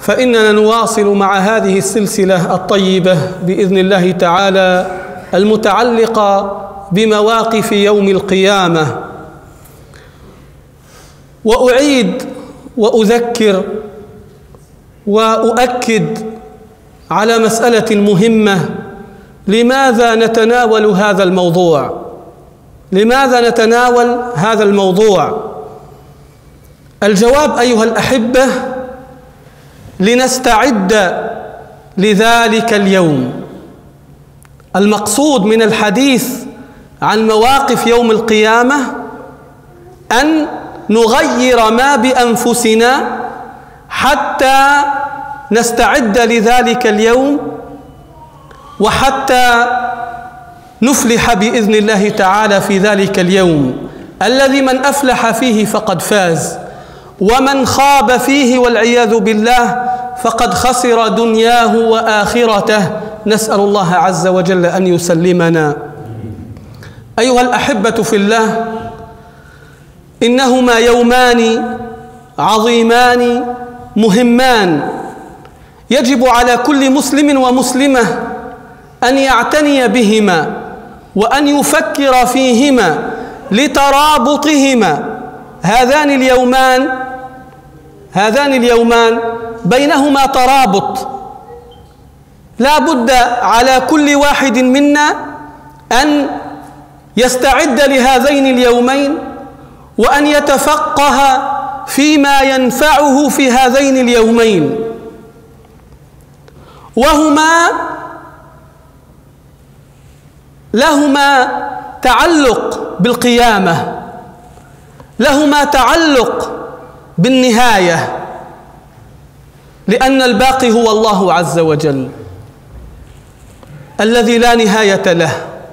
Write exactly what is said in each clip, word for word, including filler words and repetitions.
فإننا نواصل مع هذه السلسلة الطيبة بإذن الله تعالى المتعلقة بمواقف يوم القيامة. وأعيد وأذكر وأؤكد على مسألة مهمة: لماذا نتناول هذا الموضوع؟ لماذا نتناول هذا الموضوع؟ الجواب أيها الأحبة: لنستعد لذلك اليوم. المقصود من الحديث عن مواقف يوم القيامة أن نغير ما بأنفسنا حتى نستعد لذلك اليوم، وحتى نفلح بإذن الله تعالى في ذلك اليوم الذي من أفلح فيه فقد فاز، ومن خاب فيه والعياذ بالله فقد خسر دنياه وآخرته. نسأل الله عز وجل أن يسلمنا. أيها الأحبة في الله، إنهما يومان عظيمان مهمان، يجب على كل مسلم ومسلمة أن يعتني بهما وأن يفكر فيهما لترابطهما. هذان اليومان هذان اليومان بينهما ترابط، لا بد على كل واحد منا أن يستعد لهذين اليومين وأن يتفقه فيما ينفعه في هذين اليومين، وهما لهما تعلق بالقيامة، لهما تعلق بالنهاية، لأن الباقي هو الله عز وجل الذي لا نهاية له،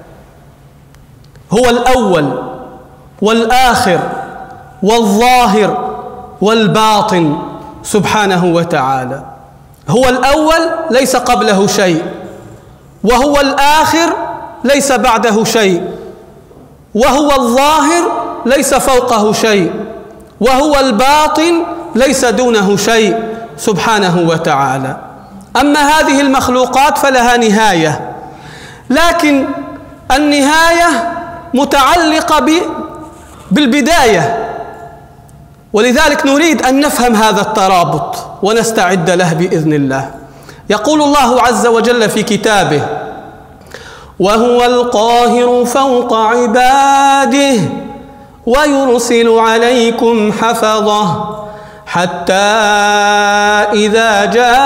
هو الأول والآخر والظاهر والباطن سبحانه وتعالى. هو الأول ليس قبله شيء، وهو الآخر ليس بعده شيء، وهو الظاهر ليس فوقه شيء، وهو الباطن ليس دونه شيء سبحانه وتعالى. أما هذه المخلوقات فلها نهاية، لكن النهاية متعلقة بالبداية، ولذلك نريد أن نفهم هذا الترابط ونستعد له بإذن الله. يقول الله عز وجل في كتابه: وهو القاهر فوق عباده ويرسل عليكم حفظه حتى إذا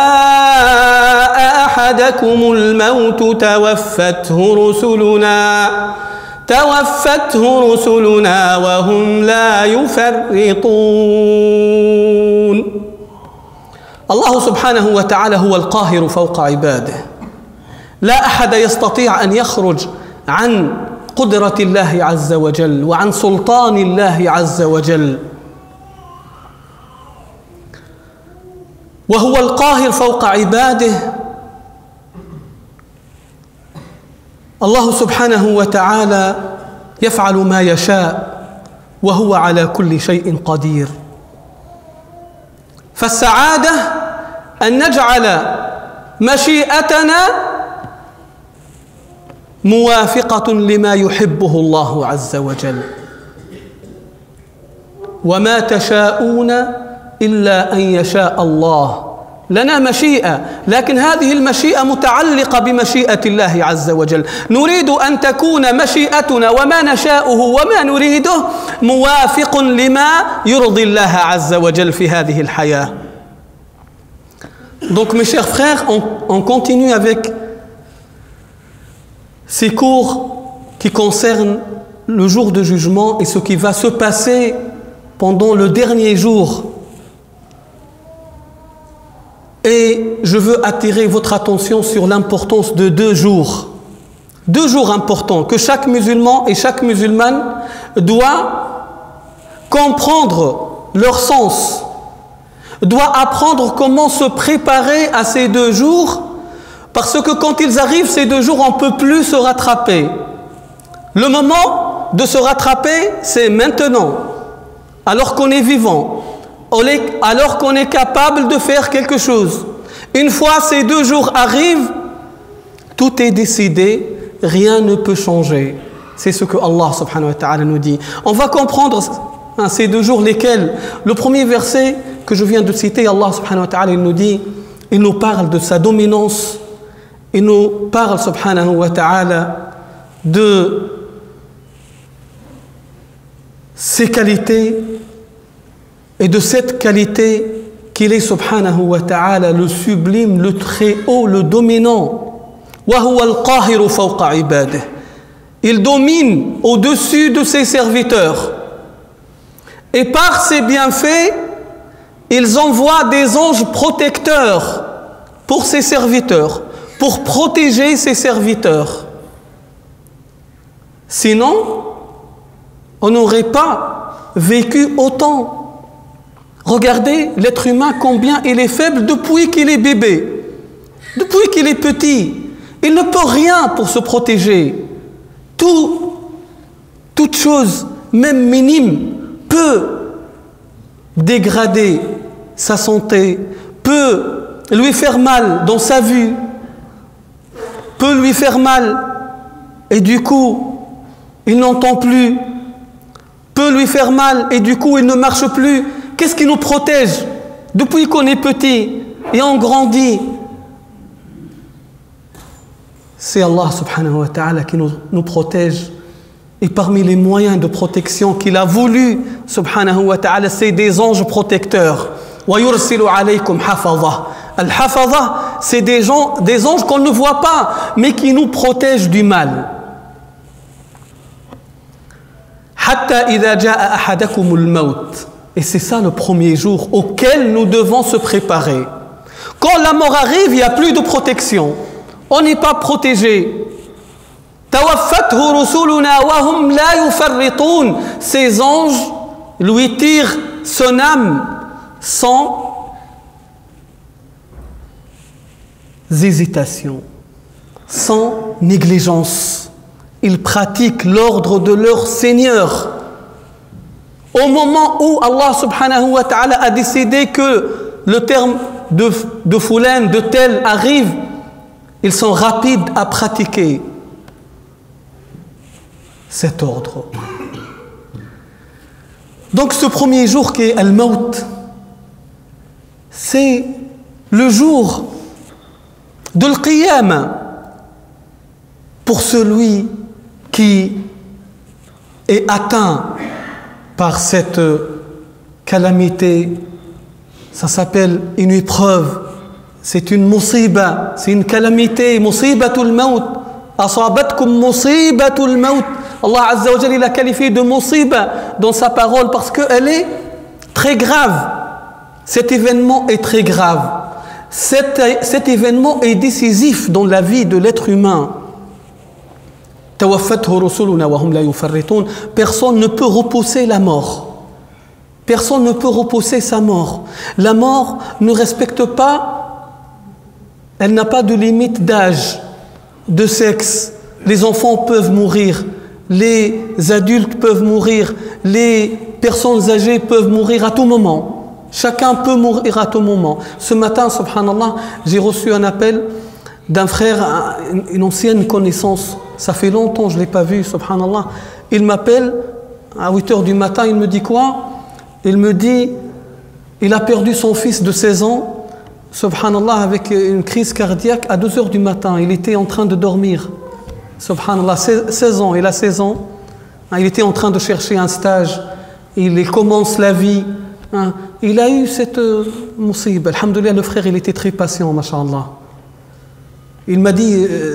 جاء أحدكم الموت توفته رسلنا توفته رسلنا وهم لا يفرطون. الله سبحانه وتعالى هو القاهر فوق عباده، لا أحد يستطيع أن يخرج عن قدرة الله عز وجل وعن سلطان الله عز وجل. وهو القاهر فوق عباده. الله سبحانه وتعالى يفعل ما يشاء وهو على كل شيء قدير. فالسعادة أن نجعل مشيئتنا موافقة لما يحبه الله عز وجل. وما تشاءون إلا أن يشاء الله. لنا مشيئة، لكن هذه المشيئة متعلقة بمشيئة الله عز وجل. نريد أن تكون مشيئتنا وما نشاؤه وما نريده موافق لما يرضي الله عز وجل في هذه الحياة. Donc mes chers frères, on, on continue avec ces cours qui concernent le jour de jugement et ce qui va se passer pendant le dernier jour. Et je veux attirer votre attention sur l'importance de deux jours. Deux jours importants que chaque musulman et chaque musulmane doit comprendre leur sens, doit apprendre comment se préparer à ces deux jours, parce que quand ils arrivent, ces deux jours, on ne peut plus se rattraper. Le moment de se rattraper, c'est maintenant, alors qu'on est vivant. alors qu'on est capable de faire quelque chose. Une fois ces deux jours arrivent, tout est décidé, rien ne peut changer. C'est ce que Allah subhanahu wa ta'ala nous dit. On va comprendre hein, ces deux jours lesquels. Le premier verset que je viens de citer, Allah subhanahu wa ta'ala, il nous dit, il nous parle de sa dominance, il nous parle subhanahu wa ta'ala de ses qualités et de cette qualité qu'il est subhanahu wa ta'ala le sublime, le très haut, le dominant. وَهُوَ الْقَاهِرُ فَوْقَ عِبَادِهِ. Il domine au-dessus de ses serviteurs. Et par ses bienfaits, ils envoient des anges protecteurs pour ses serviteurs, pour protéger ses serviteurs. Sinon, on n'aurait pas vécu autant. Regardez l'être humain, combien il est faible depuis qu'il est bébé, depuis qu'il est petit. Il ne peut rien pour se protéger. Tout, toute chose, même minime, peut dégrader sa santé, peut lui faire mal dans sa vue, peut lui faire mal et du coup, il n'entend plus, peut lui faire mal et du coup, il ne marche plus. Qu'est-ce qui nous protège depuis qu'on est petit et on grandit? C'est Allah subhanahu wa ta'ala qui nous, nous protège. Et parmi les moyens de protection qu'il a voulu, subhanahu wa ta'ala, c'est des anges protecteurs. وَيُرْسِلُ عَلَيْكُمْ حَفَظَةً. Al-Hafadha, c'est des, gens, des anges qu'on ne voit pas, mais qui nous protègent du mal. حَتَّى إِذَا جَاءَ أَحَدَكُمُ الْمَوْتِ. Et c'est ça le premier jour auquel nous devons se préparer. Quand la mort arrive, il n'y a plus de protection. On n'est pas protégé. Ces anges lui tirent son âme sans hésitation, sans négligence. Ils pratiquent l'ordre de leur Seigneur. Au moment où Allah subhanahu wa ta'ala a décidé que le terme de, de fulan, de tel arrive, ils sont rapides à pratiquer cet ordre. Donc ce premier jour qui est Al-Maut, c'est le jour de l'Qiyam pour celui qui est atteint par cette calamité. Ça s'appelle une épreuve. C'est une musiba, c'est une calamité, musibatul maut, asabatkum musibatul maut. Allah Azza wa Jalla l'a qualifié de musiba dans sa parole parce qu'elle est très grave. Cet événement est très grave. Cet, cet événement est décisif dans la vie de l'être humain. Personne ne peut repousser la mort. Personne ne peut repousser sa mort. La mort ne respecte pas. Elle n'a pas de limite d'âge, de sexe. Les enfants peuvent mourir, les adultes peuvent mourir, les personnes âgées peuvent mourir à tout moment. Chacun peut mourir à tout moment. Ce matin, subhanallah, j'ai reçu un appel d'un frère, une ancienne connaissance. Ça fait longtemps que je ne l'ai pas vu, subhanallah. Il m'appelle à huit heures du matin, il me dit quoi? Il me dit, il a perdu son fils de seize ans. Subhanallah, avec une crise cardiaque à deux heures du matin. Il était en train de dormir. Subhanallah, seize ans, il a seize ans. Il était en train de chercher un stage. Il commence la vie. Il a eu cette musib. Alhamdoulilah, le frère, il était très patient, masha'Allah. Il m'a dit, euh,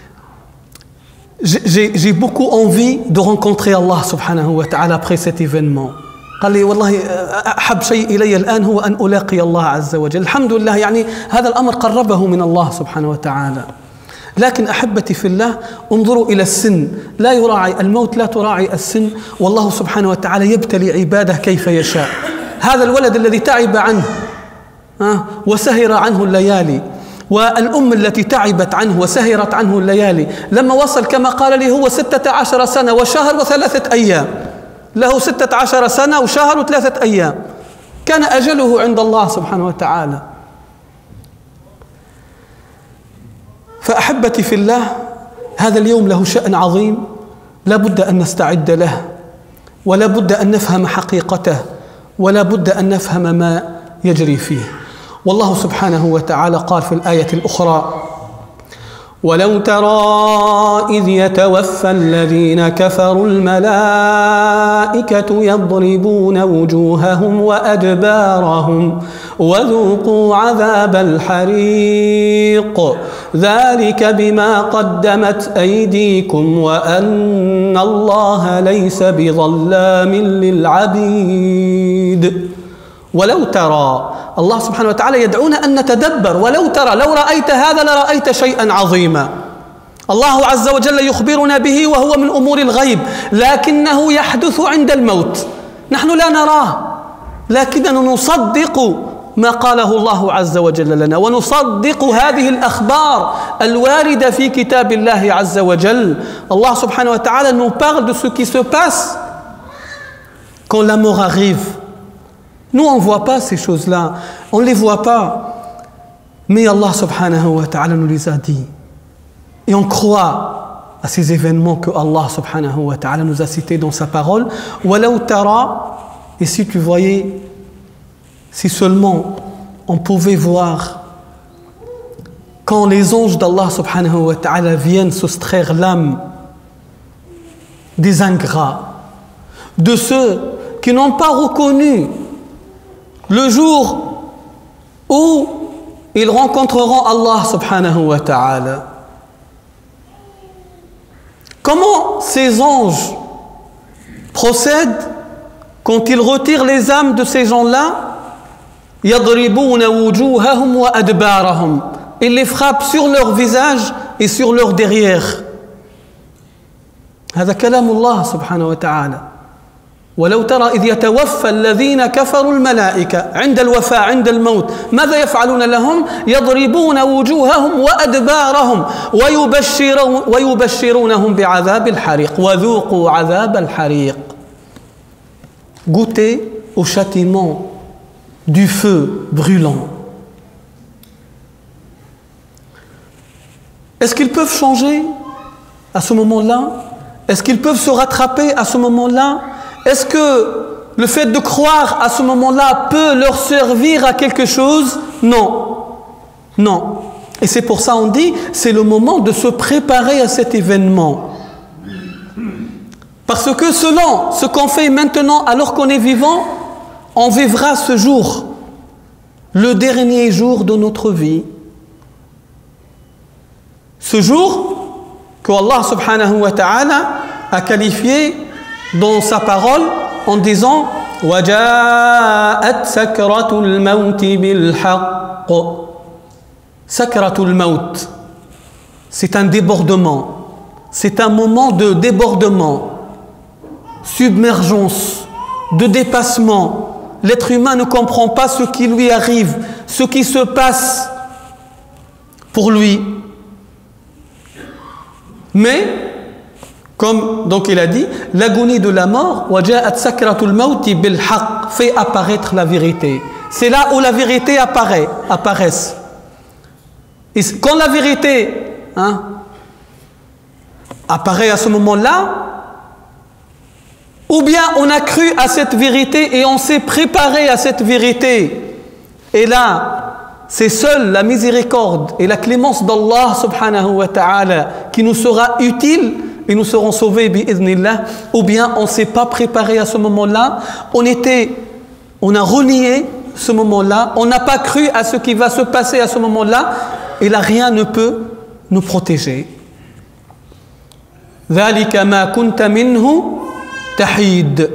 j'ai beaucoup envie de rencontrer Allah subhanahu wa ta'ala après cet événement. قال لي والله أحب شيء إلي الآن هو أن ألاقي الله عز وجل. الحمد لله يعني هذا الأمر قربه من الله سبحانه وتعالى. لكن أحبتي في الله انظروا إلى السن، لا يراعي الموت، لا تراعي السن، والله سبحانه وتعالى يبتلي عباده كيف يشاء. هذا الولد الذي تعب عنه وسهر عنه الليالي، والأم التي تعبت عنه وسهرت عنه الليالي، لما وصل كما قال لي هو ستة عشر سنة وشهر وثلاثة أيام، له ستة عشر سنة وشهر وثلاثة أيام. كان أجله عند الله سبحانه وتعالى. فأحبتي في الله، هذا اليوم له شأن عظيم، لا بد أن نستعد له، ولا بد أن نفهم حقيقته، ولا بد أن نفهم ما يجري فيه. والله سبحانه وتعالى قال في الآية الأخرى: ولو ترى إذ يتوفى الذين كفروا الملائكة يضربون وجوههم وأدبارهم وذوقوا عذاب الحريق ذلك بما قدمت أيديكم وأن الله ليس بظلام للعبيد. ولو ترى، الله سبحانه وتعالى يدعونا أن نتدبر. ولو ترى، لو رأيت هذا لرأيت شيئا عظيما. الله عز وجل يخبرنا به وهو من أمور الغيب، لكنه يحدث عند الموت. نحن لا نراه، لكننا نصدق ما قاله الله عز وجل لنا، ونصدق هذه الأخبار الواردة في كتاب الله عز وجل. Allah subhanahu wa ta'ala nous parle de ce qui se passe quand la mort arrive. Nous, on ne voit pas ces choses-là, on ne les voit pas. Mais Allah subhanahu wa ta'ala nous les a dit. Et on croit à ces événements que Allah subhanahu wa ta'ala nous a cités dans sa parole. Walaw tara, et si tu voyais, si seulement on pouvait voir quand les anges d'Allah subhanahu wa ta'ala viennent soustraire l'âme des ingrats, de ceux qui n'ont pas reconnu le jour où ils rencontreront Allah subhanahu wa ta'ala. Comment ces anges procèdent quand ils retirent les âmes de ces gens-là? Yadribuna wujuhahum wa adbarahum. Ils les frappent sur leur visage et sur leur derrière. هذا كلام الله سبحانه وتعالى. ولو ترى إذ يتوفى الذين كفروا الملائكة عند الوفاة عند الموت ماذا يفعلون لهم؟ يضربون وجوههم وأدبارهم ويبشرون ويبشرونهم بعذاب الحريق وذوقوا عذاب الحريق. Goûtez au châtiment du feu brûlant. Est-ce qu'ils peuvent changer à ce moment-là? Est-ce qu'ils peuvent se rattraper à ce moment-là? Est-ce que le fait de croire à ce moment-là peut leur servir à quelque chose? Non. Non. Et c'est pour ça on dit, c'est le moment de se préparer à cet événement. Parce que selon ce qu'on fait maintenant alors qu'on est vivant, on vivra ce jour, le dernier jour de notre vie. Ce jour que Allah subhanahu wa ta'ala a qualifié dans sa parole en disant وَجَاءَتْ سَكْرَةُ الْمَوْتِ بِالْحَقِّ. Sakratul Maut, c'est un débordement, c'est un moment de débordement, submergence, de dépassement. L'être humain ne comprend pas ce qui lui arrive, ce qui se passe pour lui. Mais, comme donc il a dit, l'agonie de la mort, وَجَاءَتْ سَكْرَةُ الْمَوْتِ بِالْحَقِّ, fait apparaître la vérité. C'est là où la vérité apparaît, apparaisse. Et quand la vérité hein, apparaît à ce moment-là, ou bien on a cru à cette vérité et on s'est préparé à cette vérité, et là, c'est seule la miséricorde et la clémence d'Allah subhanahu wa ta'ala qui nous sera utile et nous serons sauvés bi'idhnillah, ou bien on ne s'est pas préparé à ce moment-là, on était, on a renié ce moment-là, on n'a pas cru à ce qui va se passer à ce moment-là, et là rien ne peut nous protéger. ذَلِكَ مَا كُنْتَ مِنْهُ تَحِيدٌ.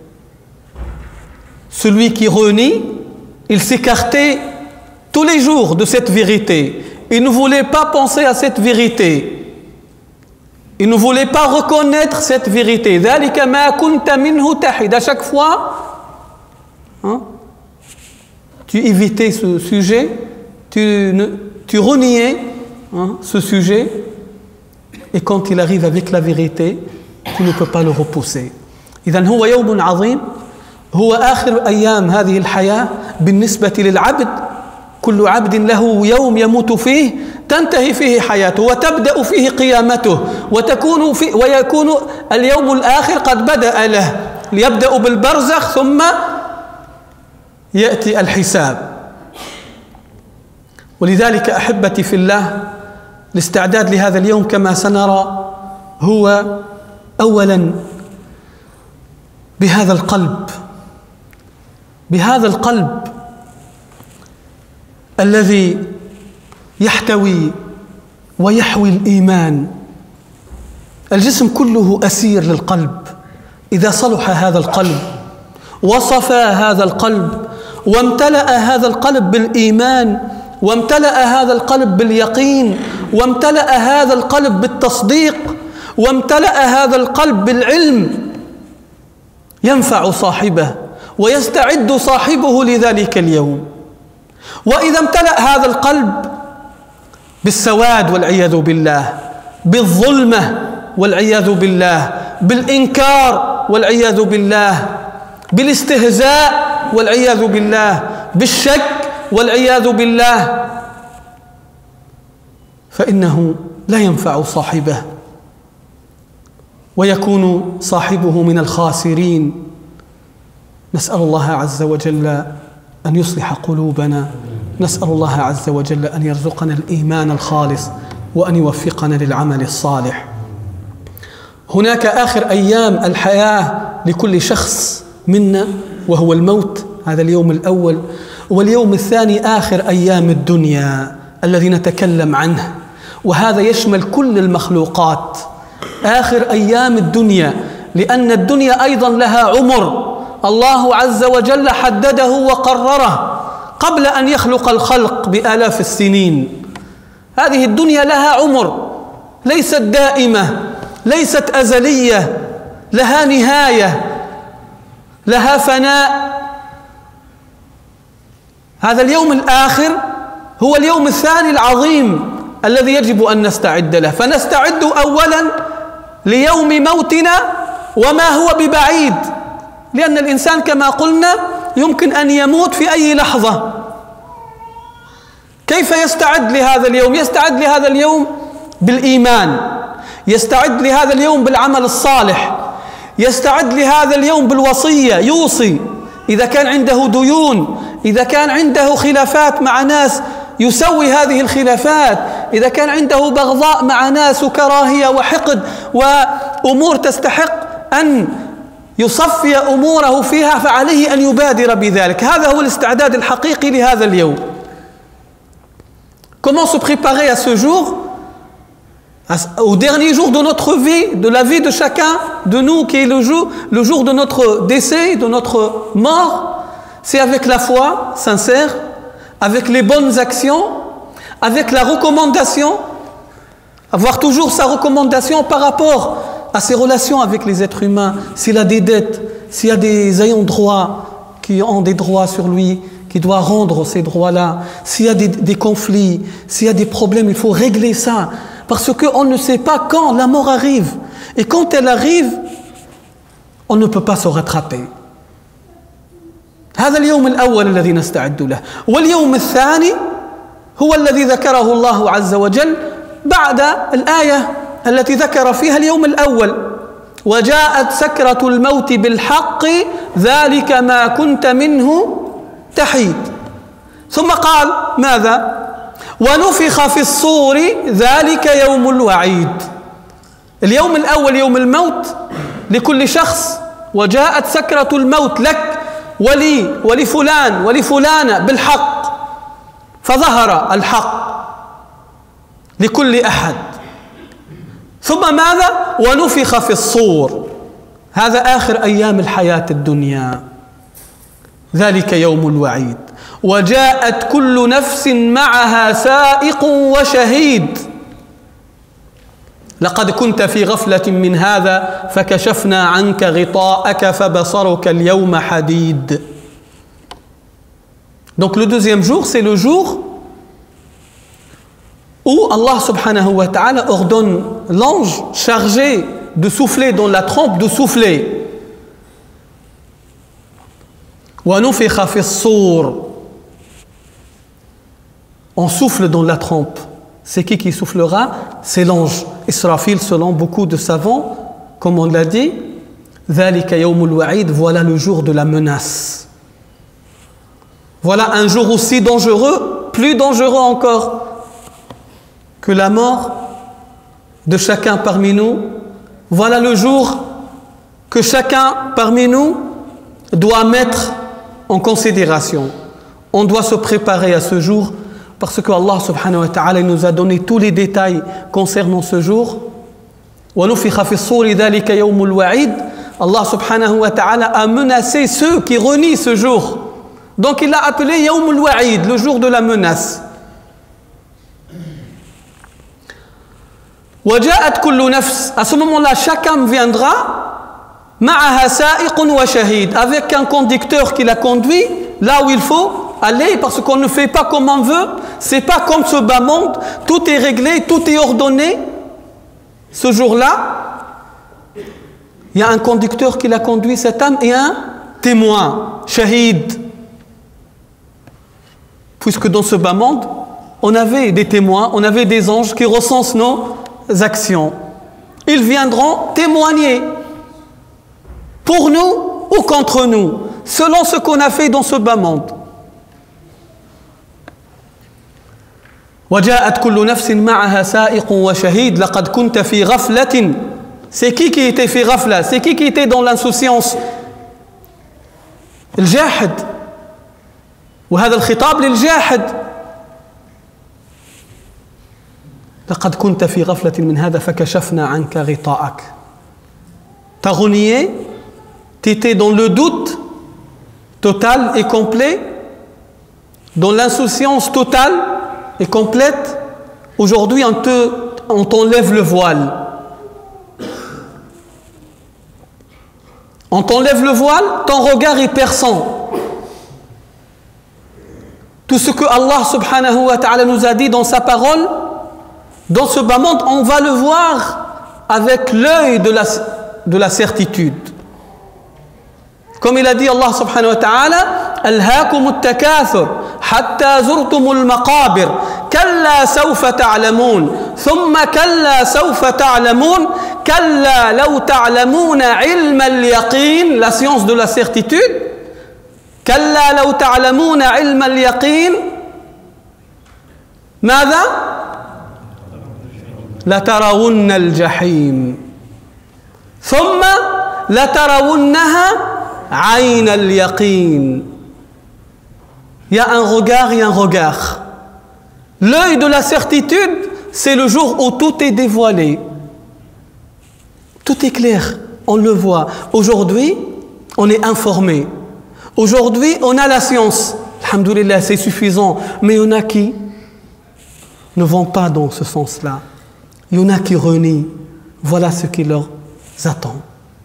Celui qui renie, il s'écartait tous les jours de cette vérité. Il ne voulait pas penser à cette vérité. Il ne voulait pas reconnaître cette vérité. ذَلِكَ مَا كُنْتَ مِنْهُ تَحِيدٌ. À chaque fois, hein, tu évitais ce sujet, tu, ne, tu reniais hein, ce sujet, et quand il arrive avec la vérité, tu ne peux pas le repousser. إذن هو يوم عظيم هو آخر أيام هذه الحياة بالنسبة للعبد. كل عبد له يوم يموت فيه تنتهي فيه حياته وتبدأ فيه قيامته، وتكون في ويكون اليوم الآخر قد بدأ له، يبدأ بالبرزخ ثم يأتي الحساب. ولذلك أحبتي في الله، الاستعداد لهذا اليوم كما سنرى هو أولا بهذا القلب، بهذا القلب الذي يحتوي ويحوي الإيمان. الجسم كله أسير للقلب. إذا صلح هذا القلب وصفى هذا القلب وامتلأ هذا القلب بالإيمان، وامتلأ هذا القلب باليقين، وامتلأ هذا القلب بالتصديق، وامتلأ هذا القلب بالعلم، ينفع صاحبه ويستعد صاحبه لذلك اليوم. وإذا امتلأ هذا القلب بالسواد والعياذ بالله، بالظلمة والعياذ بالله، بالإنكار والعياذ بالله، بالاستهزاء والعياذ بالله، بالشك والعياذ بالله، فإنه لا ينفع صاحبه ويكون صاحبه من الخاسرين. نسأل الله عز وجل أن يصلح قلوبنا، نسأل الله عز وجل أن يرزقنا الإيمان الخالص وأن يوفقنا للعمل الصالح. هناك آخر أيام الحياة لكل شخص منا وهو الموت، هذا اليوم الأول. واليوم الثاني آخر أيام الدنيا الذي نتكلم عنه، وهذا يشمل كل المخلوقات. آخر أيام الدنيا، لأن الدنيا أيضا لها عمر الله عز وجل حدده وقرره قبل أن يخلق الخلق بآلاف السنين. هذه الدنيا لها عمر، ليست دائمة، ليست أزلية، لها نهاية، لها فناء. هذا اليوم الآخر هو اليوم الثاني العظيم الذي يجب أن نستعد له. فنستعد أولا ليوم موتنا وما هو ببعيد، لأن الإنسان كما قلنا يمكن أن يموت في أي لحظة. كيف يستعد لهذا اليوم؟ يستعد لهذا اليوم بالإيمان، يستعد لهذا اليوم بالعمل الصالح، يستعد لهذا اليوم بالوصية، يوصي إذا كان عنده ديون، إذا كان عنده خلافات مع ناس يسوي هذه الخلافات، إذا كان عنده بغضاء مع ناس وكراهية وحقد وأمور تستحق أن يصفي أموره فيها، فعليه أن يبادر بذلك. هذا هو الاستعداد الحقيقي لهذا اليوم. Comment se préparer à ce jour, au dernier jour de notre vie, de la vie de chacun de nous, qui est le jour, le jour de notre décès, de notre mort? C'est avec la foi sincère, avec les bonnes actions, avec la recommandation, avoir toujours sa recommandation par rapport à ses relations avec les êtres humains. S'il a des dettes, s'il y a des ayants droit qui ont des droits sur lui, qui doit rendre ces droits-là, s'il y a des, des conflits, s'il y a des problèmes, il faut régler ça. Parce qu'on ne sait pas quand la mort arrive. Et quand elle arrive, on ne peut pas se rattraper. هذا اليوم الأول الذي نستعد له. واليوم الثاني هو الذي ذكره الله عز وجل بعد الآية التي ذكر فيها اليوم الأول: وجاءت سكرة الموت بالحق ذلك ما كنت منه تحيد. ثم قال ماذا؟ ونفخ في الصور ذلك يوم الوعيد. اليوم الأول يوم الموت لكل شخص، وجاءت سكرة الموت لك ولي ولفلان ولفلانة بالحق، فظهر الحق لكل أحد. ثم ماذا؟ ونفخ في الصور. هذا آخر أيام الحياة الدنيا، ذلك يوم الوعيد. وجاءت كل نفس معها سائق وشهيد. لقد كنت في غفلة من هذا فكشفنا عنك غطاءك فبصرك اليوم حديد. Donc le deuxième jour, c'est le jour où Allah subhanahu wa ta'ala ordonne l'ange chargé de souffler dans la trompe, de souffler. وَنُفِخَ فِي الصُّورِ. On souffle dans la trompe. C'est qui qui soufflera? C'est l'ange Israfil, selon beaucoup de savants, comme on l'a dit. ذَلِكَ يَوْمُ الْوَعِيدِ. Voilà le jour de la menace. Voilà un jour aussi dangereux, plus dangereux encore que la mort de chacun parmi nous. Voilà le jour que chacun parmi nous doit mettre en considération. On doit se préparer à ce jour parce que Allah subhanahu wa ta'ala nous a donné tous les détails concernant ce jour. وَنُفِخَ فِي الصُّورِ ذَلِكَ يَوْمُ الْوَعِيدِ. Allah subhanahu wa ta'ala a menacé ceux qui renient ce jour. Donc il l'a appelé Yawm al-Wa'id, le jour de la menace. وَجَاءَتْ كُلُّ نَفْسٍ. À ce moment-là, chacun viendra مَعَهَا سَائِقٌ وَشَهِيدٌ, avec un conducteur qui l'a conduit là où il faut aller, parce qu'on ne fait pas comme on veut. C'est pas comme ce bas monde, tout est réglé, tout est ordonné. Ce jour-là, il y a un conducteur qui l'a conduit, cette âme, et un témoin, shahid. Puisque dans ce bas monde, on avait des témoins, on avait des anges qui recensent nos actions. Ils viendront témoigner pour nous ou contre nous, selon ce qu'on a fait dans ce bas monde. وَجَاءَتْ كُلُّ نَفْسٍ مَعَهَا سَائِقٌ وَشَهِيدٌ لَقَدْ كُنْتَ فِي غَفْلَةٍ. C'est qui qui était fait ghafla? C'est qui qui était dans l'insouciance? الجاحد. وهذا الخطاب للجاحد. لقد كنت في غفلة من هذا فكشفنا عنك غطاءك. T'as renié, t'étais dans le doute total et complet, dans l'insouciance totale et complète. Aujourd'hui, on te, on t'enlève le voile. On t'enlève le voile, ton regard est perçant. Tout ce que Allah subhanahu wa ta'ala nous a dit dans sa parole, dans ce bas monde, on va le voir avec l'œil de la, de la certitude. Comme il a dit Allah subhanahu wa ta'ala, ألهاكم التكاثر حتى زرتم المقابر كلا سوف تعلمون ثم كلا سوف تعلمون كلا لو تعلمون علم اليقين, la science de la certitude. كلا لو تعلمون علم اليقين ماذا؟ لترون الجحيم ثم لترونها عين اليقين. Il y a un regard et un regard. L'œil de la certitude, c'est le jour où tout est dévoilé. Tout est clair, on le voit. Aujourd'hui, on est informé. Aujourd'hui, on a la science. Alhamdoulilah, c'est suffisant. Mais il y en a qui ne vont pas dans ce sens-là. Il y en a qui renient. Voilà ce qui leur attend.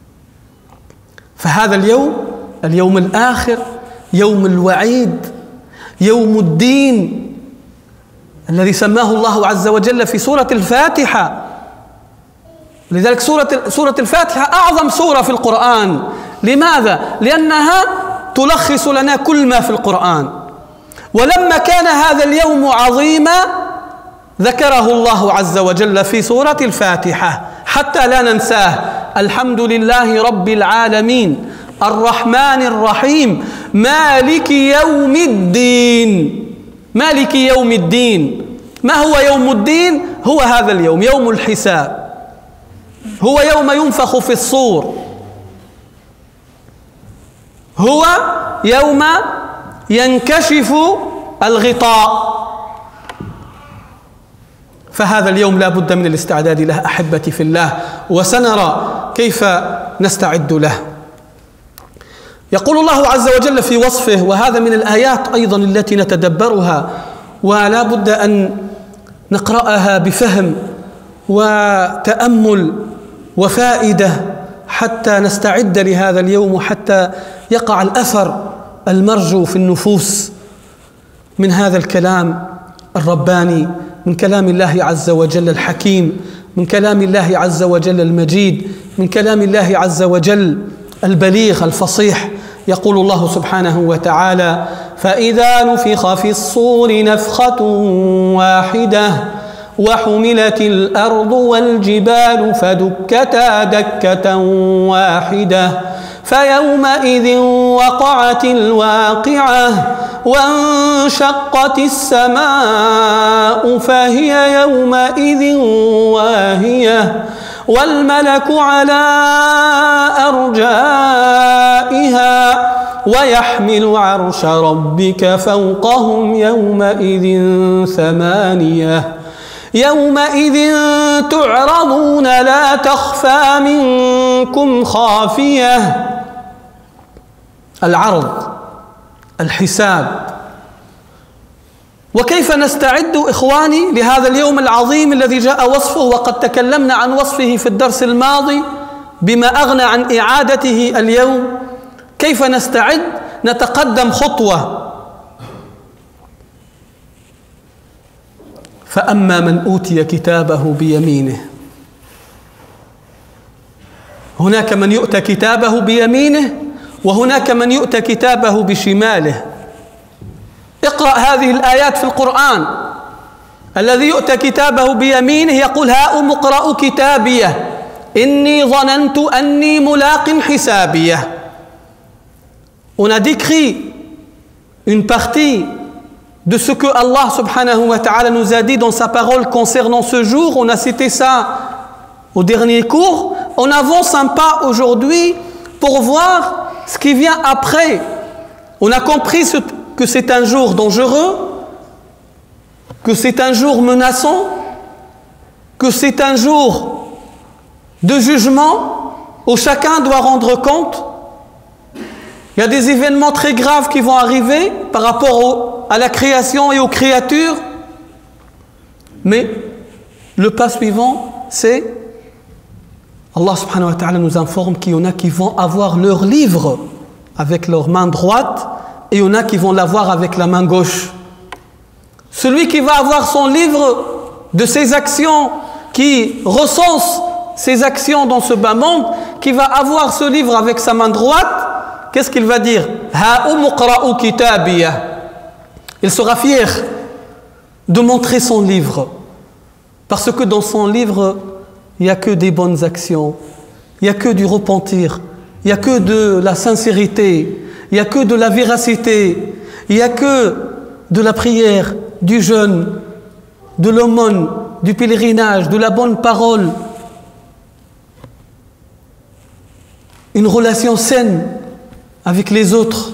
فهذا اليوم اليوم الآخر يوم الوعيد يوم الدين الذي سماه الله عز وجل في سورة الفاتحة. لذلك سورة سورة الفاتحة أعظم سورة في القرآن. لماذا؟ لأنها تلخص لنا كل ما في القرآن. ولما كان هذا اليوم عظيما ذكره الله عز وجل في سورة الفاتحة حتى لا ننساه. الحمد لله رب العالمين الرحمن الرحيم مالك يوم الدين. مالك يوم الدين. ما هو يوم الدين؟ هو هذا اليوم، يوم الحساب. هو يوم ينفخ في الصور. هو يوم ينكشف الغطاء. فهذا اليوم لا بد من الاستعداد له أحبتي في الله، وسنرى كيف نستعد له. يقول الله عز وجل في وصفه، وهذا من الآيات أيضا التي نتدبرها ولا بد أن نقرأها بفهم وتأمل وفائدة حتى نستعد لهذا اليوم، حتى يقع الأثر المرجو في النفوس من هذا الكلام الرباني، من كلام الله عز وجل الحكيم، من كلام الله عز وجل المجيد، من كلام الله عز وجل البليغ الفصيح يقول الله سبحانه وتعالى فإذا نفخ في الصور نفخة واحدة وحملت الأرض والجبال فدكتا دكة واحدة فيومئذ وقعت الواقعة وانشقت السماء فهي يومئذ واهية والملك على أرجائها ويحمل عرش ربك فوقهم يومئذ ثمانية يومئذ تعرضون لا تخفى منكم خافية. العرض، الحساب. وكيف نستعد إخواني لهذا اليوم العظيم الذي جاء وصفه وقد تكلمنا عن وصفه في الدرس الماضي بما أغنى عن إعادته اليوم؟ كيف نستعد؟ نتقدم خطوة. فأما من أوتي كتابه بيمينه، هناك من يؤتى كتابه بيمينه وهناك من يؤتى كتابه بشماله. اقرأ هذه الآيات في القرآن. الذي يؤتى كتابه بيمينه يقول هاؤم اقرأوا كتابيه إني ظننت أني ملاق حسابيه. On a décrit une partie de ce que Allah subhanahu wa ta'ala nous a dit dans sa parole concernant ce jour. On a cité ça au dernier cours. On avance un pas aujourd'hui pour voir ce qui vient après. On a compris ce, que c'est un jour dangereux, que c'est un jour menaçant, que c'est un jour de jugement où chacun doit rendre compte. Il y a des événements très graves qui vont arriver par rapport au, à la création et aux créatures. Mais le pas suivant, c'est Allah subhanahu wa ta'ala nous informe qu'il y en a qui vont avoir leur livre avec leur main droite et il y en a qui vont l'avoir avec la main gauche. Celui qui va avoir son livre de ses actions, qui recense ses actions dans ce bas monde, qui va avoir ce livre avec sa main droite, qu'est-ce qu'il va dire? Il sera fier de montrer son livre. Parce que dans son livre, il n'y a que des bonnes actions. Il n'y a que du repentir. Il n'y a que de la sincérité. Il n'y a que de la véracité. Il n'y a que de la prière, du jeûne, de l'aumône, du pèlerinage, de la bonne parole. Une relation saine avec les autres.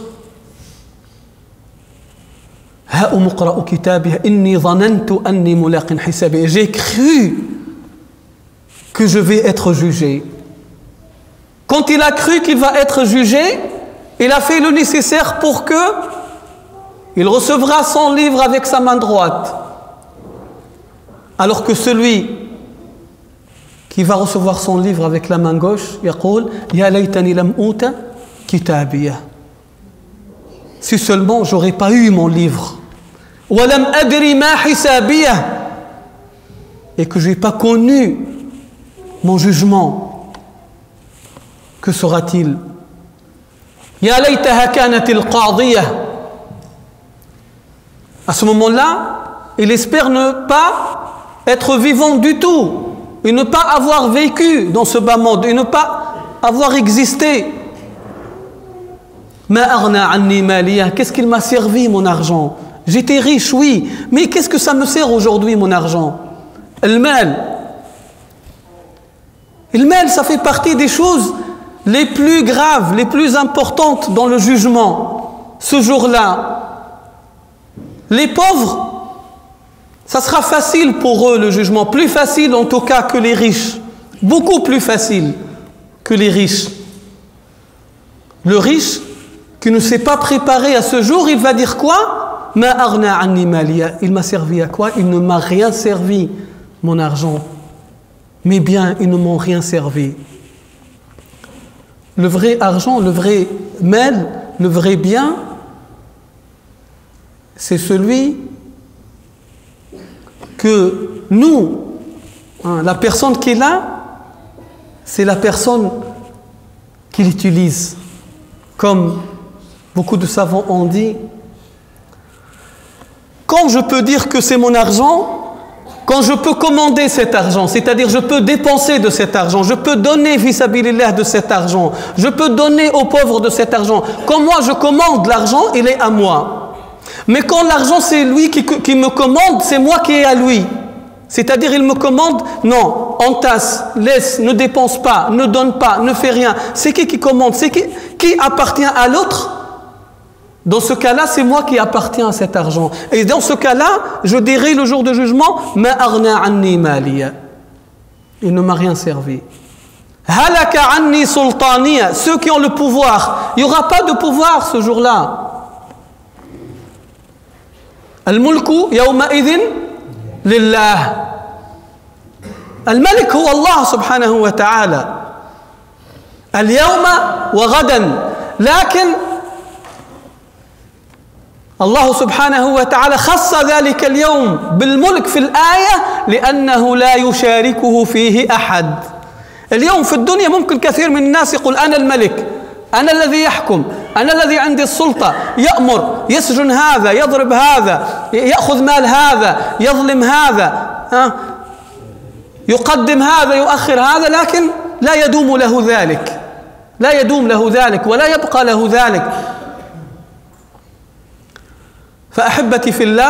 J'ai cru que je vais être jugé. Quand il a cru qu'il va être jugé, il a fait le nécessaire pour que il recevra son livre avec sa main droite. Alors que celui qui va recevoir son livre avec la main gauche, يقول يا ليتني لم أوت كتابيه. Si seulement j'aurais pas eu mon livre. ولم أدري ما حسابيه. Et que je n'ai pas connu mon jugement. Que sera-t-il? يا ليتها كانت القاضية. À ce moment-là, il espère ne pas être vivant du tout et ne pas avoir vécu dans ce bas monde et ne pas avoir existé. Qu'est-ce qu'il m'a servi mon argent? J'étais riche, oui, mais qu'est-ce que ça me sert aujourd'hui mon argent? Le mal. Le mal, ça fait partie des choses les plus graves, les plus importantes dans le jugement. Ce jour-là, les pauvres, ça sera facile pour eux le jugement, plus facile en tout cas que les riches, beaucoup plus facile que les riches. Le riche qui ne s'est pas préparé à ce jour, il va dire quoi? Il m'a servi à quoi? Il ne m'a rien servi, mon argent. Mes biens, ils ne m'ont rien servi. Le vrai argent, le vrai mal, le vrai bien, c'est celui que nous, hein, la personne qui est là, c'est la personne qui l'utilise comme beaucoup de savants ont dit, quand je peux dire que c'est mon argent, quand je peux commander cet argent, c'est-à-dire je peux dépenser de cet argent, je peux donner vis-à-vis de cet argent, je peux donner aux pauvres de cet argent. Quand moi je commande l'argent, il est à moi. Mais quand l'argent c'est lui qui, qui me commande, c'est moi qui est à lui. C'est-à-dire il me commande, non, entasse, laisse, ne dépense pas, ne donne pas, ne fait rien. C'est qui qui commande? C'est qui, qui appartient à l'autre? Dans ce cas-là, c'est moi qui appartiens à cet argent. Et dans ce cas-là, je dirai le jour de jugement, ma aghna anni maliya. Il ne m'a rien servi. Halaka anni sultaniya. Ceux qui ont le pouvoir. Il n'y aura pas de pouvoir ce jour-là. Al-mulku yawma idhin lillah. Al-malik huwa Allah subhanahu wa ta'ala. Al-yawma wa ghadan. Lakin الله سبحانه وتعالى خص ذلك اليوم بالملك في الآية لأنه لا يشاركه فيه أحد. اليوم في الدنيا ممكن كثير من الناس يقول أنا الملك، أنا الذي يحكم، أنا الذي عندي السلطة، يأمر، يسجن هذا، يضرب هذا، يأخذ مال هذا، يظلم هذا، يقدم هذا، يؤخر هذا، لكن لا يدوم له ذلك، لا يدوم له ذلك ولا يبقى له ذلك. فأحبتي في الله،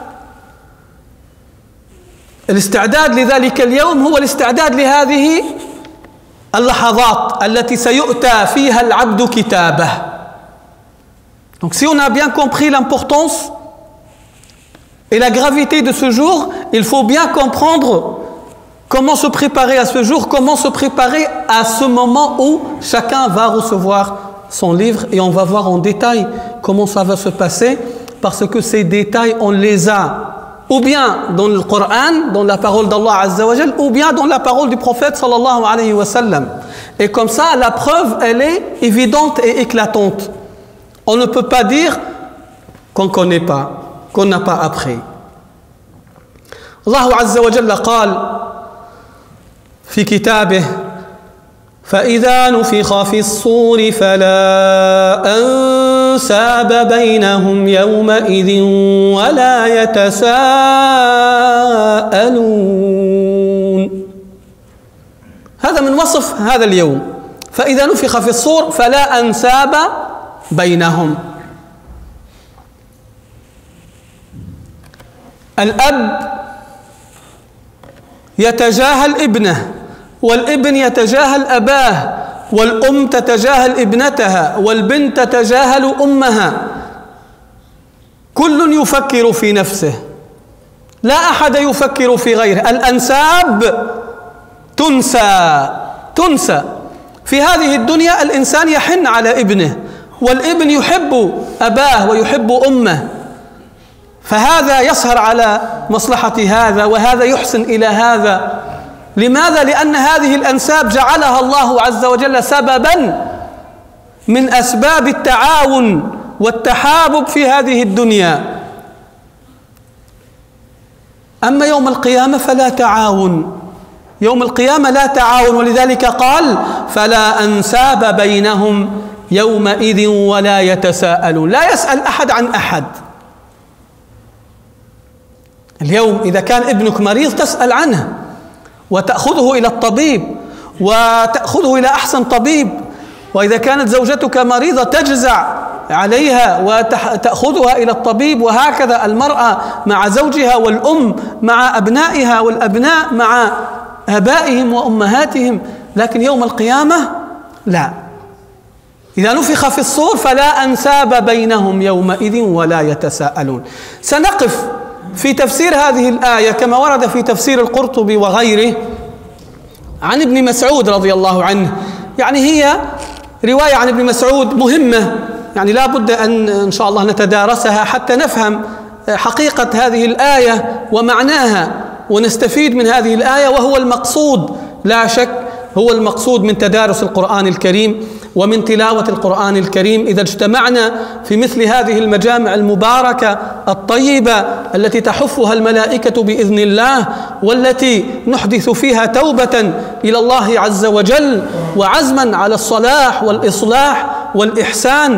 الاستعداد لذلك اليوم هو الاستعداد لهذه اللحظات التي سيؤتى فيها العبد كتابه. Donc si on a bien compris l'importance et la gravité de ce jour, il faut bien comprendre comment se préparer à ce jour, comment se préparer à ce moment où chacun va recevoir son livre, et on va voir en détail comment ça va se passer. Parce que ces détails, on les a ou bien dans le Coran, dans la parole d'Allah Azza wa Jal, ou bien dans la parole du prophète sallallahu alayhi wa sallam. Et comme ça, la preuve, elle est évidente et éclatante. On ne peut pas dire qu'on ne connaît pas, qu'on n'a pas appris. Allah Azza wa Jalla قال في كتابه فإذا نفخ في الصور فلا أنساب بينهم يومئذ ولا يتساءلون. هذا من وصف هذا اليوم. فإذا نفخ في الصور فلا أنساب بينهم. الأب يتجاهل ابنه، والابن يتجاهل أباه، والأم تتجاهل ابنتها، والبنت تتجاهل أمها. كل يفكر في نفسه، لا أحد يفكر في غيره. الأنساب تنسى تنسى في هذه الدنيا. الإنسان يحن على ابنه، والابن يحب أباه ويحب أمه، فهذا يسهر على مصلحة هذا، وهذا يحسن إلى هذا. لماذا؟ لأن هذه الأنساب جعلها الله عز وجل سببا من أسباب التعاون والتحابب في هذه الدنيا. أما يوم القيامة فلا تعاون، يوم القيامة لا تعاون، ولذلك قال فلا أنساب بينهم يومئذ ولا يتساءلون. لا يسأل أحد عن أحد. اليوم إذا كان ابنك مريض تسأل عنه، وتأخذه إلى الطبيب، وتأخذه إلى أحسن طبيب. وإذا كانت زوجتك مريضة تجزع عليها وتأخذها إلى الطبيب. وهكذا المرأة مع زوجها، والأم مع أبنائها، والأبناء مع آبائهم وأمهاتهم. لكن يوم القيامة لا. إذا نفخ في الصور فلا أنساب بينهم يومئذ ولا يتساءلون. سنقف في تفسير هذه الآية كما ورد في تفسير القرطبي وغيره عن ابن مسعود رضي الله عنه. يعني هي رواية عن ابن مسعود مهمة، يعني لا بد أن إن شاء الله نتدارسها حتى نفهم حقيقة هذه الآية ومعناها، ونستفيد من هذه الآية، وهو المقصود لا شك، هو المقصود من تدارس القرآن الكريم ومن تلاوة القرآن الكريم. إذا اجتمعنا في مثل هذه المجامع المباركة الطيبة التي تحفها الملائكة بإذن الله، والتي نحدث فيها توبة إلى الله عز وجل وعزما على الصلاح والإصلاح والإحسان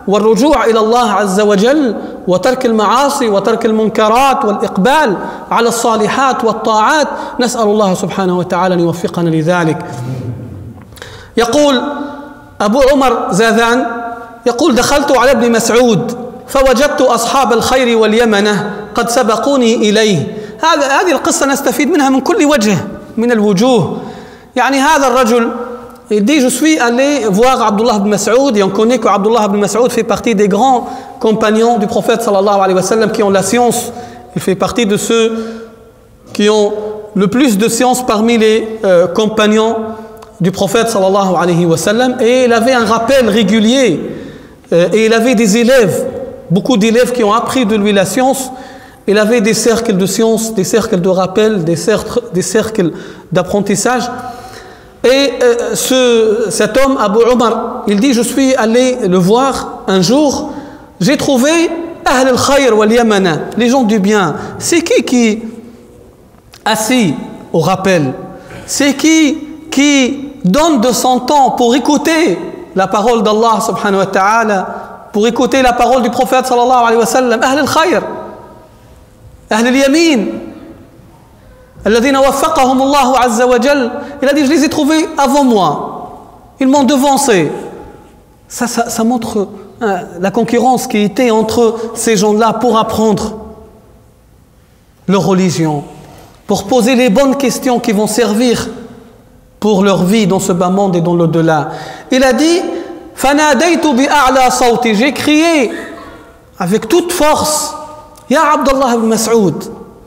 والرجوع إلى الله عز وجل وترك المعاصي وترك المنكرات والإقبال على الصالحات والطاعات. نسأل الله سبحانه وتعالى أن يوفقنا لذلك. يقول أبو عمر زاذان يقول دخلت على ابن مسعود فوجدت أصحاب الخير واليمنة قد سبقوني إليه. هذا هذه القصة نستفيد منها من كل وجه من الوجوه. يعني هذا الرجل il dit je suis allé voir Abdullah ibn Mas'ud et on connaît que Abdullah ibn Mas'ud fait partie des grands compagnons du prophète sallallahu alayhi wa sallam qui ont la science. Il fait partie de ceux qui ont le plus de science parmi les euh, compagnons du prophète sallallahu alayhi wa sallam, et il avait un rappel régulier euh, et il avait des élèves, beaucoup d'élèves qui ont appris de lui la science. Il avait des cercles de science, des cercles de rappel, des cercles, des cercles d'apprentissage. Et euh, ce, cet homme, Abu Umar, il dit, je suis allé le voir un jour, j'ai trouvé Ahl al-Khayr wal Yamana, les gens du bien. C'est qui qui assis au rappel? C'est qui qui donne de son temps pour écouter la parole d'Allah subhanahu wa ta'ala, pour écouter la parole du prophète sallallahu alayhi wa sallam? Ahl al-Khayr, Ahl al-Yamin, الذين وفقهم الله عز وجل. Il a dit, je les ai trouvés avant moi, ils m'ont devancé. Ça, ça, ça montre hein, la concurrence qui était entre ces gens-là pour apprendre leur religion, pour poser les bonnes questions qui vont servir pour leur vie dans ce bas monde et dans l'au-delà. Il a dit, فَنَادَيْتُ بِأَعْلَى صَوْتِ, j'ai crié avec toute force, Ya Abdullah ibn Mas'ud,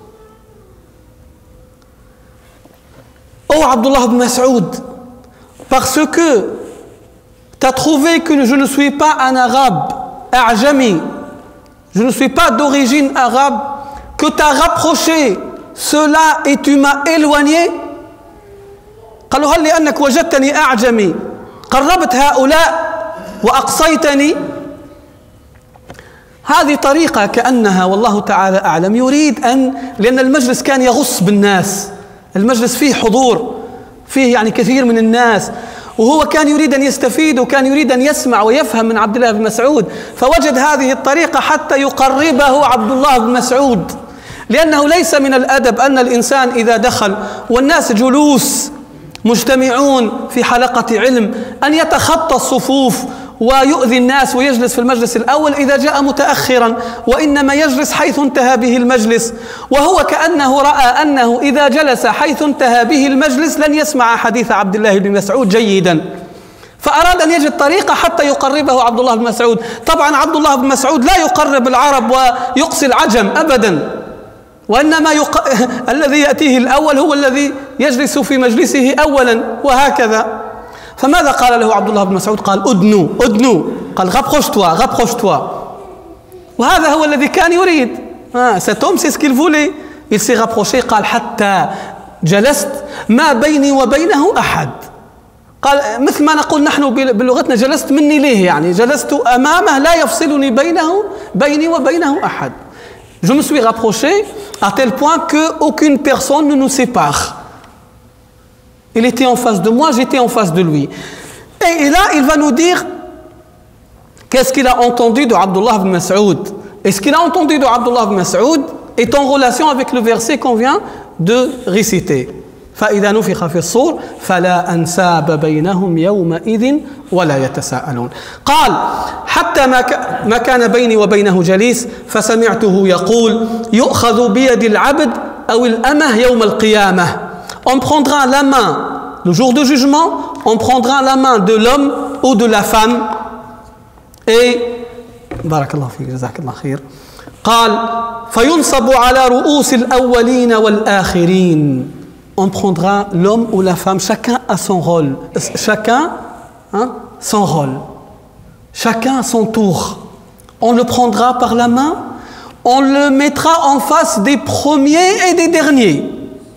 oh Abdullah ibn Mas'ud, parce que tu as trouvé que je ne suis pas un arabe, a'jami, je ne suis pas d'origine arabe, que tu as rapproché cela et tu m'as éloigné. قالوا هل لأنك وجدتني أعجمي قربت هؤلاء وأقصيتني. هذه طريقة كأنها والله تعالى أعلم يريد أن، لأن المجلس كان يغص بالناس، المجلس فيه حضور، فيه يعني كثير من الناس، وهو كان يريد أن يستفيد وكان يريد أن يسمع ويفهم من عبد الله بن مسعود، فوجد هذه الطريقة حتى يقربه عبد الله بن مسعود. لأنه ليس من الأدب أن الإنسان إذا دخل والناس جلوس مجتمعون في حلقة علم أن يتخطى الصفوف ويؤذي الناس ويجلس في المجلس الأول إذا جاء متأخرا، وإنما يجلس حيث انتهى به المجلس. وهو كأنه رأى أنه إذا جلس حيث انتهى به المجلس لن يسمع حديث عبد الله بن مسعود جيدا، فأراد أن يجد طريقة حتى يقربه عبد الله بن مسعود. طبعا عبد الله بن مسعود لا يقرب العرب ويقصي العجم أبدا، وإنما يق... الذي يأتيه الأول هو الذي يجلس في مجلسه أولا، وهكذا. فماذا قال له عبد الله بن مسعود؟ قال أدنو أدنو، قال rapproche-toi rapproche-toi. وهذا هو الذي كان يريد. ah, cet homme c'est ce qu'il voulait. Il s'est rapproché. قال حتى جلست ما بيني وبينه أحد. قال مثل ما نقول نحن بلغتنا جلست مني ليه، يعني جلست أمامه لا يفصلني بينه بيني وبينه أحد. Je me suis rapproché à tel point qu'aucune personne ne nous sépare. Il était en face de moi, j'étais en face de lui. Et là, il va nous dire qu'est-ce qu'il a entendu de Abdullah ibn Mas'ud. Et ce qu'il a entendu de Abdullah ibn Mas'ud est en relation avec le verset qu'on vient de réciter. فإذا نفخ في الصور فلا أنساب بينهم يومئذ ولا يتساءلون. قال حتى ما كان بيني وبينه جليس فسمعته يقول يؤخذ بيد العبد أو الأمة يوم القيامة. On prendra la main, le jour de jugement, on prendra la main de l'homme ou de la femme. Et بارك الله فيك جزاك الله خير. قال فينصب على رؤوس الأولين والآخرين. On prendra l'homme ou la femme, chacun a son rôle, chacun hein, son rôle, chacun à son tour. On le prendra par la main, on le mettra en face des premiers et des derniers.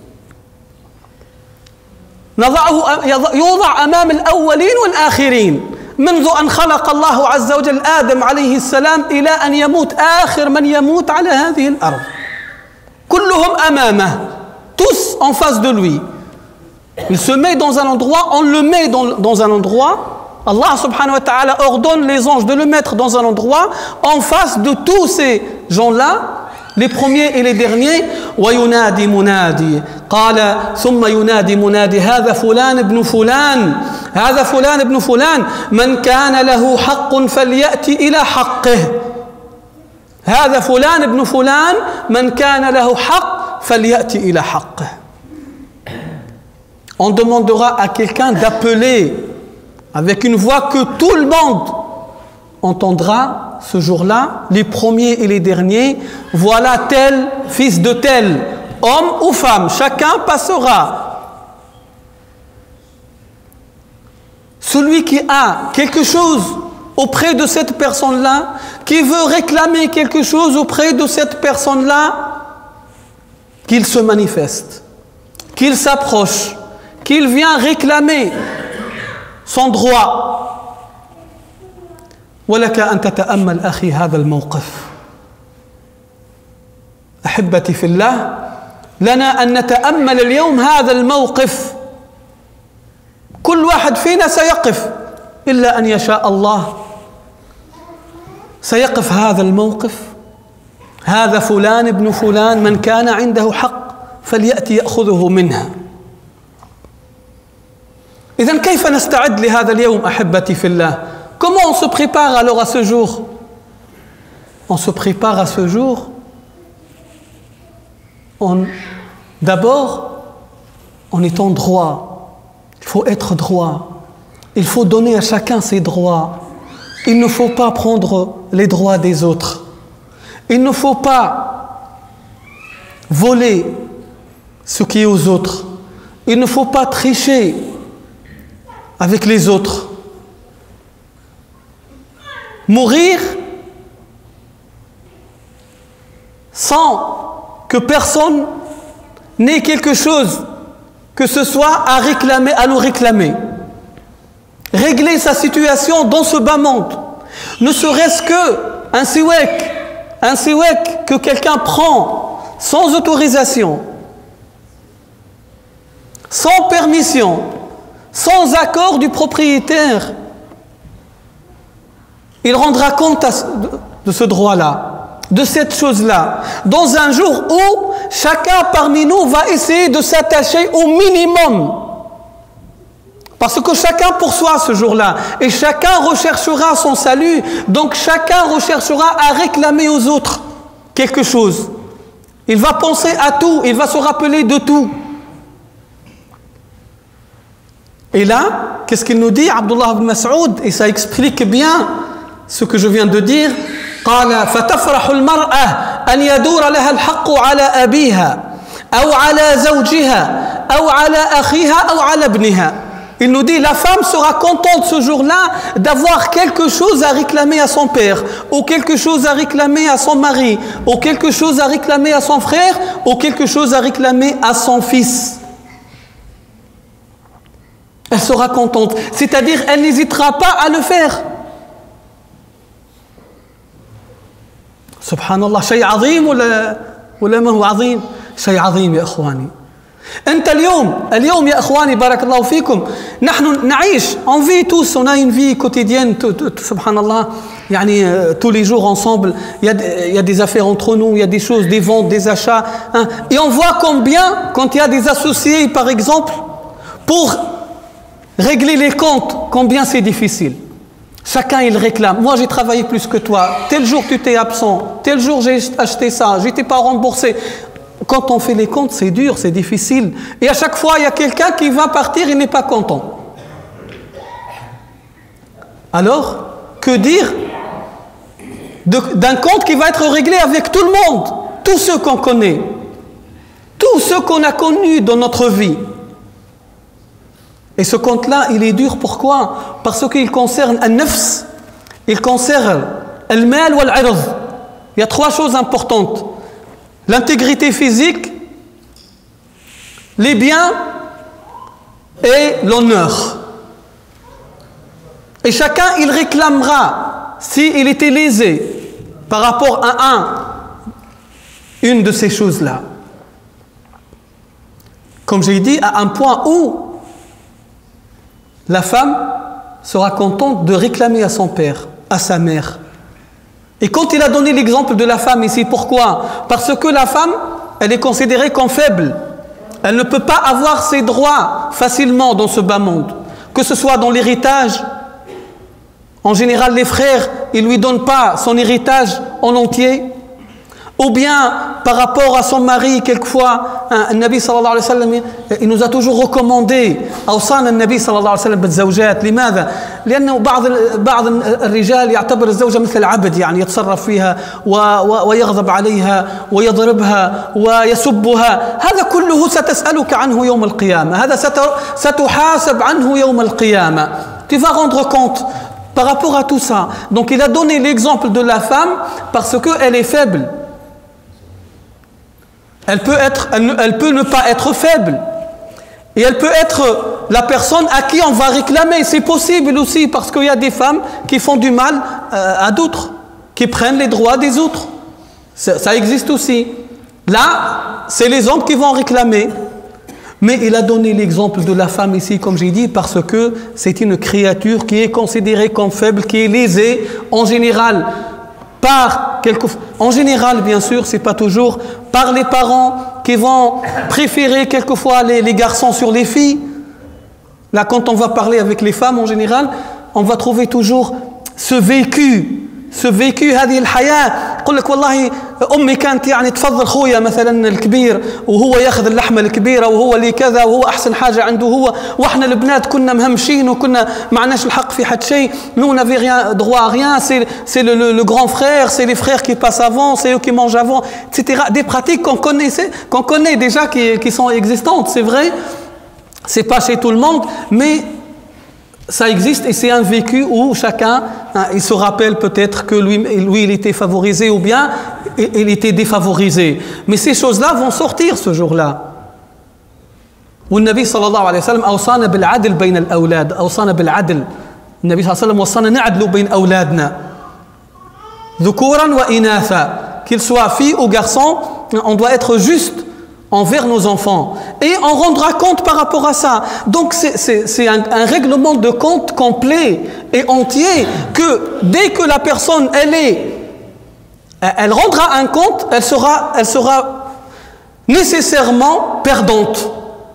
يوضع أمام الأولين والآخرين منذ أن خلق الله عز وجل آدم عليه السلام إلى أن يموت آخر من يموت على هذه الأرض. كلهم أمامه. Tous en face de lui. Il se met dans un endroit, on le met dans, dans un endroit, Allah subhanahu wa ta'ala ordonne les anges de le mettre dans un endroit en face de tous ces gens-là, les premiers et les derniers. وَيُنَادِي مُنَادِي قال ثم ينادي منادي هذا فلان ابن فلان هذا فلان ابن فلان من كان له حق فليأتي إلى حقه هذا فلان ابن فلان من كان له حق فليأتي إلى حقه. On demandera à quelqu'un d'appeler avec une voix que tout le monde entendra ce jour-là, les premiers et les derniers. Voilà tel fils de tel, homme ou femme, chacun passera. Celui qui a quelque chose auprès de cette personne-là, qui veut réclamer quelque chose auprès de cette personne-là, qu'il se manifeste, qu'il s'approche, qu'il vient réclamer son droit. ولك أن تتأمل أخي هذا الموقف. أحبتي في الله، لنا أن نتأمل اليوم هذا الموقف. كل واحد فينا سيقف إلا أن يشاء الله، سيقف هذا الموقف. هذا فلان ابن فلان من كان عنده حق فليأتي يأخذه منها. إذن كيف نستعد لهذا اليوم أحبتي في الله؟ Comment on se prépare alors à ce jour? On se prépare à ce jour en, d'abord en étant droit. Il faut être droit. Il faut donner à chacun ses droits. Il ne faut pas prendre les droits des autres. Il ne faut pas voler ce qui est aux autres. Il ne faut pas tricher avec les autres. Mourir sans que personne n'ait quelque chose que ce soit à réclamer, à nous réclamer. Régler sa situation dans ce bas monde. Ne serait-ce qu'un siwak, un siwak que quelqu'un prend sans autorisation, sans permission, sans accord du propriétaire. Il rendra compte de ce droit-là, de cette chose-là, dans un jour où chacun parmi nous va essayer de s'attacher au minimum. Parce que chacun pour soi ce jour-là, et chacun recherchera son salut, donc chacun recherchera à réclamer aux autres quelque chose. Il va penser à tout, il va se rappeler de tout. Et là, qu'est-ce qu'il nous dit, Abdullah ibn Mas'ud, et ça explique bien ce que je viens de dire. قال فتفرح المرأة أن يدور لها الحق على أبيها أو على زوجها أو على أخيها أو على ابنها. Il nous dit, la femme sera contente ce jour-là d'avoir quelque chose à réclamer à son père, ou quelque chose à réclamer à son mari, ou quelque chose à réclamer à son frère, ou quelque chose à réclamer à son fils. Elle sera contente, c'est-à-dire elle n'hésitera pas à le faire. سبحان الله شيء عظيم ولا ولا ما هو عظيم؟ شيء عظيم يا اخواني. انت اليوم اليوم يا اخواني بارك الله فيكم نحن نعيش on vit tous, on a une vie quotidienne سبحان الله يعني tous les jours ensemble, il y a il y a des affaires entre nous, il y a des choses, des ventes, des achats, hein, et on voit combien quand il y a des associés par exemple pour régler les comptes, combien c'est difficile. Chacun il réclame. Moi j'ai travaillé plus que toi. Tel jour tu t'es absent. Tel jour j'ai acheté ça. Je t'ai pas remboursé. Quand on fait les comptes, c'est dur, c'est difficile. Et à chaque fois, il y a quelqu'un qui va partir, il n'est pas content. Alors, que dire d'un compte qui va être réglé avec tout le monde, tous ceux qu'on connaît, tous ceux qu'on a connus dans notre vie. Et ce compte-là, il est dur. Pourquoi? Parce qu'il concerne un nafs, il concerne al-mal ou al-'ird. Il y a trois choses importantes. L'intégrité physique, les biens et l'honneur. Et chacun, il réclamera, s'il était lésé par rapport à un, une de ces choses-là. Comme j'ai dit, à un point où la femme sera content de réclamer à son père, à sa mère. Et quand il a donné l'exemple de la femme ici, pourquoi? Parce que la femme, elle est considérée comme faible. Elle ne peut pas avoir ses droits facilement dans ce bas monde. Que ce soit dans l'héritage, en général les frères, ils ne lui donnent pas son héritage en entier. Ou bien par rapport à son mari, quelquefois, le Nabi sallallahu alayhi wa sallam, il nous a toujours recommandé أوصانا النبي صلى الله عليه وسلم بالزوجات. لماذا؟ لأنه بعض بعض الرجال يعتبر الزوجة مثل العبد، يعني يتصرف فيها ويغضب عليها ويضربها ويسبها. هذا كله ستسألك عنه يوم القيامة. هذا ستحاسب عنه يوم القيامة. Tu vas rendre compte par rapport à tout ça. Donc il a donné l'exemple de la femme parce qu'elle est faible. Elle peut, être, elle, elle peut ne pas être faible. Et elle peut être la personne à qui on va réclamer. C'est possible aussi parce qu'il y a des femmes qui font du mal euh, à d'autres, qui prennent les droits des autres. Ça, ça existe aussi. Là, c'est les hommes qui vont réclamer. Mais il a donné l'exemple de la femme ici, comme j'ai dit, parce que c'est une créature qui est considérée comme faible, qui est lésée en général. Par quelque... En général, bien sûr, c'est pas toujours par les parents qui vont préférer quelquefois les, les garçons sur les filles. Là, quand on va parler avec les femmes en général, on va trouver toujours ce vécu, ce vécu, هذه الحياة. يقول لك والله أمي كانت يعني تفضل خويا مثلا الكبير وهو ياخذ اللحمة الكبيرة وهو اللي كذا وهو أحسن حاجة عنده هو، وإحنا البنات كنا مهمشين وكنا ما عندناش الحق في حد شيء. Nous on n'avait rien droit à rien. C'est c'est le, le, le grand frère, c'est les frères qui passent avant, c'est eux qui mangent avant, et cetera. Des pratiques qu'on connaissait, qu'on connaît déjà, qui, qui sont existantes. C'est vrai, c'est pas chez tout le monde, mais ça existe et c'est un vécu où chacun, hein, il se rappelle peut-être que lui, lui, il était favorisé ou bien il était défavorisé. Mais ces choses-là vont sortir ce jour-là. والنبي صلى الله عليه وسلم أوصانا بالعدل بين الأولاد. أوصانا بالعدل. النبي صلى الله عليه وسلم وصانا نعدل بين أولادنا ذكورا وإناثا. Qu'ils soient filles ou garçons, on doit être juste envers nos enfants. Et on rendra compte par rapport à ça. Donc c'est un, un règlement de compte complet et entier que dès que la personne, elle est, elle rendra un compte, elle sera, elle sera nécessairement perdante.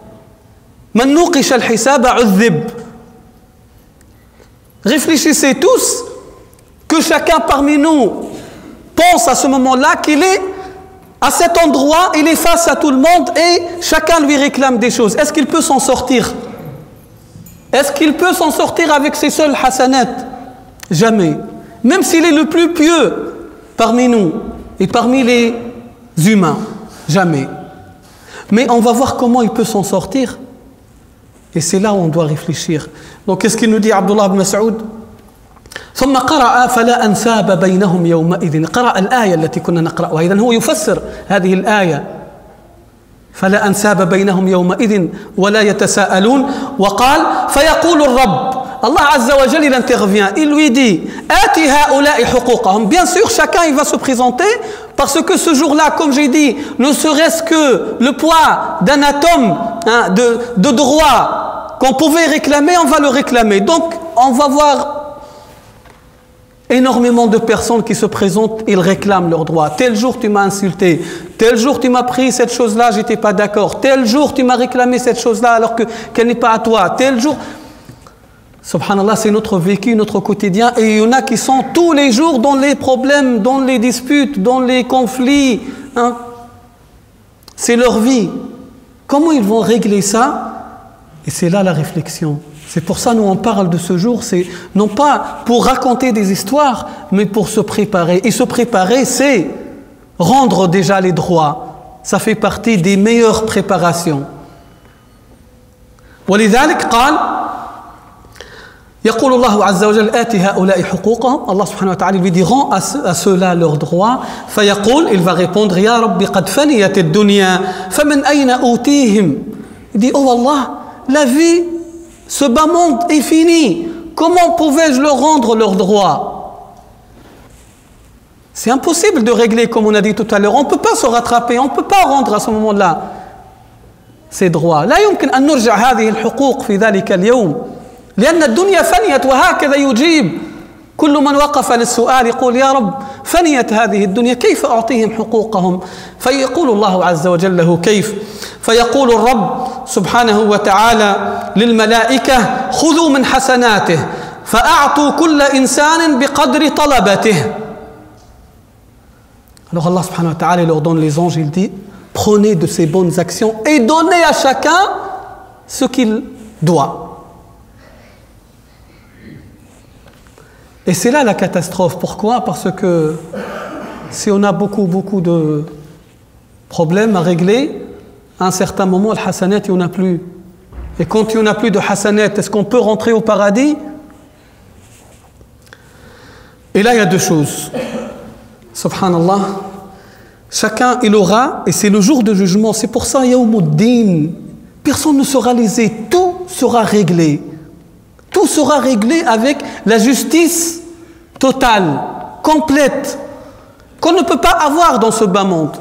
Réfléchissez tous que chacun parmi nous pense à ce moment-là qu'il est à cet endroit, il est face à tout le monde et chacun lui réclame des choses. Est-ce qu'il peut s'en sortir? Est-ce qu'il peut s'en sortir avec ses seuls hasanat? Jamais. Même s'il est le plus pieux parmi nous et parmi les humains. Jamais. Mais on va voir comment il peut s'en sortir. Et c'est là où on doit réfléchir. Donc qu'est-ce qu'il nous dit Abdullah ibn Mas'ud? ثم قرأ فلا أنساب بينهم يومئذ. قرأ الآية التي كنا نقرأها. إذن هو يفسر هذه الآية. فلا أنساب بينهم يومئذ ولا يتساءلون. وقال فيقول الرب. Allah Azza wa Jalla, il intervient. Il lui dit آتِ هؤلاء حقوقهم. Bien sûr, chacun il va se présenter parce que ce jour-là, comme j'ai dit, ne serait-ce que le poids d'un atome, hein, de, de droit qu'on pouvait réclamer, on va le réclamer. Donc, on va voir énormément de personnes qui se présentent, ils réclament leurs droits. Tel jour tu m'as insulté, tel jour tu m'as pris cette chose-là, j'étais pas d'accord, tel jour tu m'as réclamé cette chose-là alors que qu'elle n'est pas à toi, tel jour. Subhanallah, c'est notre vécu, notre quotidien, et il y en a qui sont tous les jours dans les problèmes, dans les disputes, dans les conflits. Hein? C'est leur vie. Comment ils vont régler ça? Et c'est là la réflexion. C'est pour ça que nous on parle de ce jour, c'est non pas pour raconter des histoires, mais pour se préparer. Et se préparer, c'est rendre déjà les droits. Ça fait partie des meilleures préparations. ولذلك قال يقول الله عز وجل آتِ هؤلاء حقوقهم. Allah subhanahu wa ta'ala lui dit rend à, ce, à ceux-là leurs droits. فيقول, il va répondre يا رب قد فنيت الدنيا فمن أين أوتيهم. Il dit oh Allah, la vie, ce bas monde est fini. Comment pouvais-je leur rendre leurs droits? C'est impossible de régler, comme on a dit tout à l'heure. On ne peut pas se rattraper, on ne peut pas rendre à ce moment-là ces droits. لا يمكن أن نرجع هذه الحقوق في ذلك اليوم. لأن الدنيا فنيت وهكذا يجيب كل من وقف للسؤال يقول يا رب فنيت هذه الدنيا كيف أعطيهم حقوقهم فيقول الله عز وجل له كيف فيقول الرب سبحانه وتعالى للملائكة خذوا من حسناته فأعطوا كل إنسان بقدر طلبته. Alors Allah subhanahu wa ta'ala leur donne les anges, il dit prenez de ces bonnes actions et donnez à chacun ce qu'il doit. Et c'est là la catastrophe. Pourquoi? Parce que si on a beaucoup, beaucoup de problèmes à régler, à un certain moment, le hasanat, il n'y en a plus. Et quand il n'y en a plus de hasanat, est-ce qu'on peut rentrer au paradis? Et là, il y a deux choses. Subhanallah. Chacun, il aura, et c'est le jour de jugement, c'est pour ça, Yawmuddin, personne ne sera lésé, tout sera réglé. Tout sera réglé avec la justice totale, complète, qu'on ne peut pas avoir dans ce bas monde.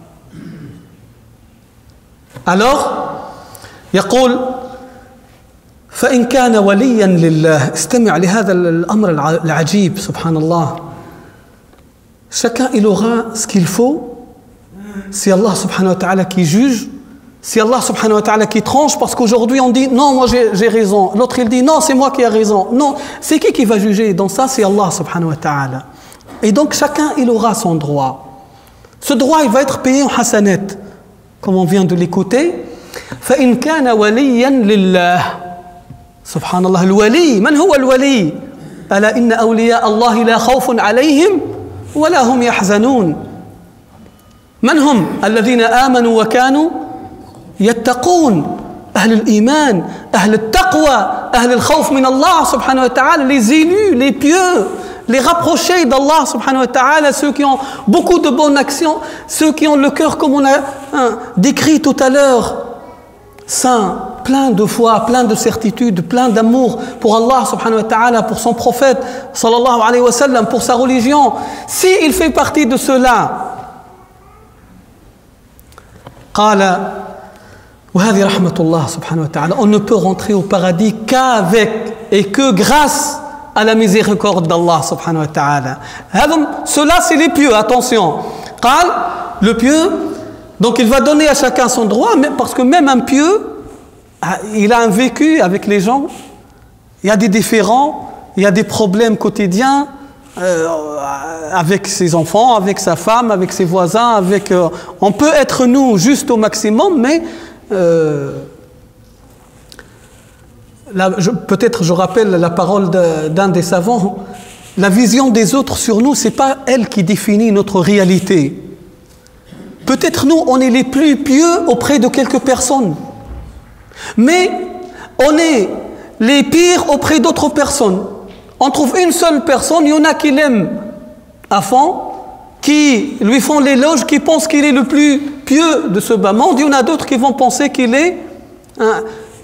Alors, يقول فإن كان وليا لله استمع لهذا الأمر العجيب سبحان الله. Chacun il aura ce qu'il faut. C'est Allah subhanahu wa ta'ala qui juge. C'est Allah subhanahu wa ta'ala qui tranche, parce qu'aujourd'hui on dit non, moi j'ai raison. L'autre il dit non, c'est moi qui ai raison. Non, c'est qui qui va juger? Dans ça, c'est Allah subhanahu wa ta'ala. Et donc chacun il aura son droit. Ce droit il va être payé en hasanat, comme on vient de l'écouter. فإن كان وليا لله سبحان الله. الولي من هو الولي؟ ألا إن أولياء الله لا خوف عليهم ولا هم يحزنون. من هم؟ الذين آمنوا وكانوا يتقون. أهل الإيمان، أهل التقوى، أهل الخوف من الله سبحانه وتعالى, les élus, les pieux, les rapprochés d'Allah subhanahu wa ta'ala, ceux qui ont beaucoup de bonnes actions, ceux qui ont le cœur comme on a hein, décrit tout à l'heure, saint, plein de foi, plein de certitude, plein d'amour pour Allah subhanahu wa ta'ala, pour son prophète sallallahu alayhi wa sallam, pour sa religion. Si il fait partie de cela, قال وهذه رحمة الله سبحانه وتعالى, on ne peut rentrer au paradis qu'avec et que grâce à la miséricorde d'Allah subhanahu wa ta'ala. Cela c'est les pieux, attention. قال, le pieux, donc il va donner à chacun son droit, parce que même un pieux, il a un vécu avec les gens, il y a des différends, il y a des problèmes quotidiens, Euh, avec ses enfants, avec sa femme, avec ses voisins, avec, euh, on peut être nous juste au maximum, mais euh, peut-être je rappelle la parole d'un des savants, la vision des autres sur nous, c'est pas elle qui définit notre réalité. Peut-être nous, on est les plus pieux auprès de quelques personnes, mais on est les pires auprès d'autres personnes. On trouve une seule personne, il y en a qui l'aiment à fond, qui lui font l'éloge, qui pensent qu'il est le plus pieux de ce bas monde. Il y en a d'autres qui vont penser qu'il est hein,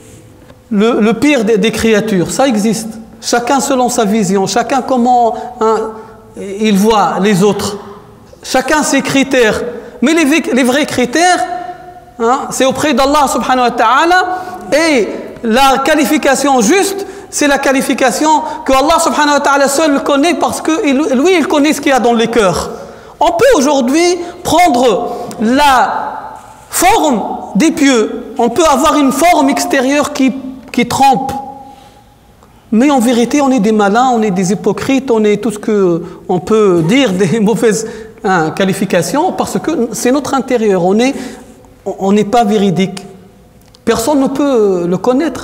le, le pire des, des créatures. Ça existe. Chacun selon sa vision, chacun comment hein, il voit les autres. Chacun ses critères. Mais les, les vrais critères, hein, c'est auprès d'Allah subhanahu wa ta'ala, et la qualification juste, c'est la qualification que Allah subhanahu wa ta'ala seul connaît, parce que lui, il connaît ce qu'il y a dans les cœurs. On peut aujourd'hui prendre la forme des pieux. On peut avoir une forme extérieure qui, qui trompe. Mais en vérité, on est des malins, on est des hypocrites, on est tout ce qu'on peut dire, des mauvaises hein, qualifications, parce que c'est notre intérieur. On est, on n'est pas véridique. Personne ne peut le connaître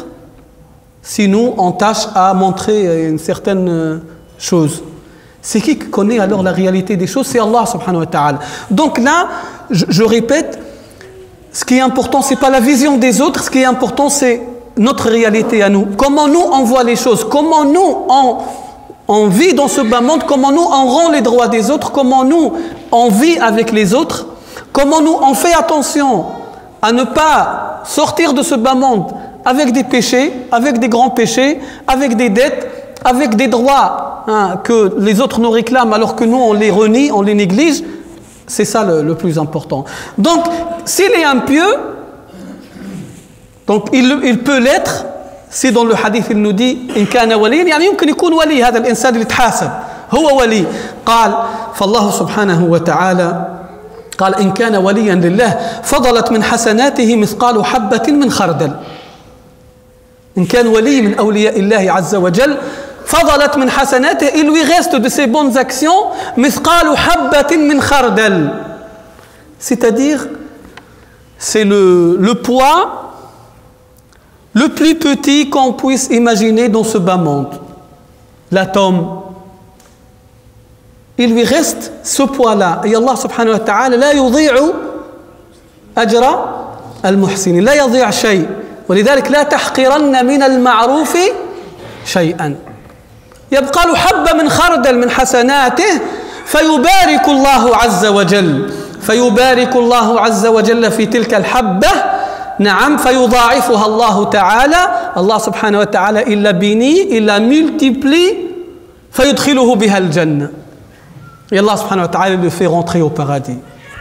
si nous, on tâche à montrer une certaine chose. C'est qui connaît alors la réalité des choses? C'est Allah subhanahu wa ta'ala. Donc là, je, je répète, ce qui est important, ce n'est pas la vision des autres, ce qui est important, c'est notre réalité à nous. Comment nous, on voit les choses, comment nous, on, on vit dans ce bas monde, comment nous, on rend les droits des autres, comment nous, on vit avec les autres, comment nous, on fait attention à ne pas sortir de ce bas monde avec des péchés, avec des grands péchés, avec des dettes, avec des droits hein, que les autres nous réclament alors que nous on les renie, on les néglige. C'est ça le, le plus important. Donc s'il est impieux, donc il, il peut l'être, si dans le hadith il nous dit إن كان وليا يعني يمكن يكون ولي هذا الإنسان اللي تحاسب هو ولي قال فالله سبحانه وتعالى قال إن كان وليا لله فضلت من حسناته مثقال حبة من خردل إن كان ولي من أولياء الله عز وجل فضلت من حسناته il lui reste de ses bonnes actions مثقال حبة من خردل c'est-à-dire c'est le, le poids le plus petit qu'on puisse imaginer dans ce bas monde, l'atome. Il lui reste ce poids-là. Et Allah subhanahu wa ta'ala لا يضيع أجر المحسنين لا يضيع شيء ولذلك لا تحقرن من المعروف شيئا يبقى له حبة من خردل من حسناته فيبارك الله عز وجل فيبارك الله عز وجل في تلك الحبة نعم فيضاعفها الله تعالى الله سبحانه وتعالى إلا بني إلا multiplie فيدخله بها الجنة et Allah سبحانه وتعالى le fait rentrer au paradis.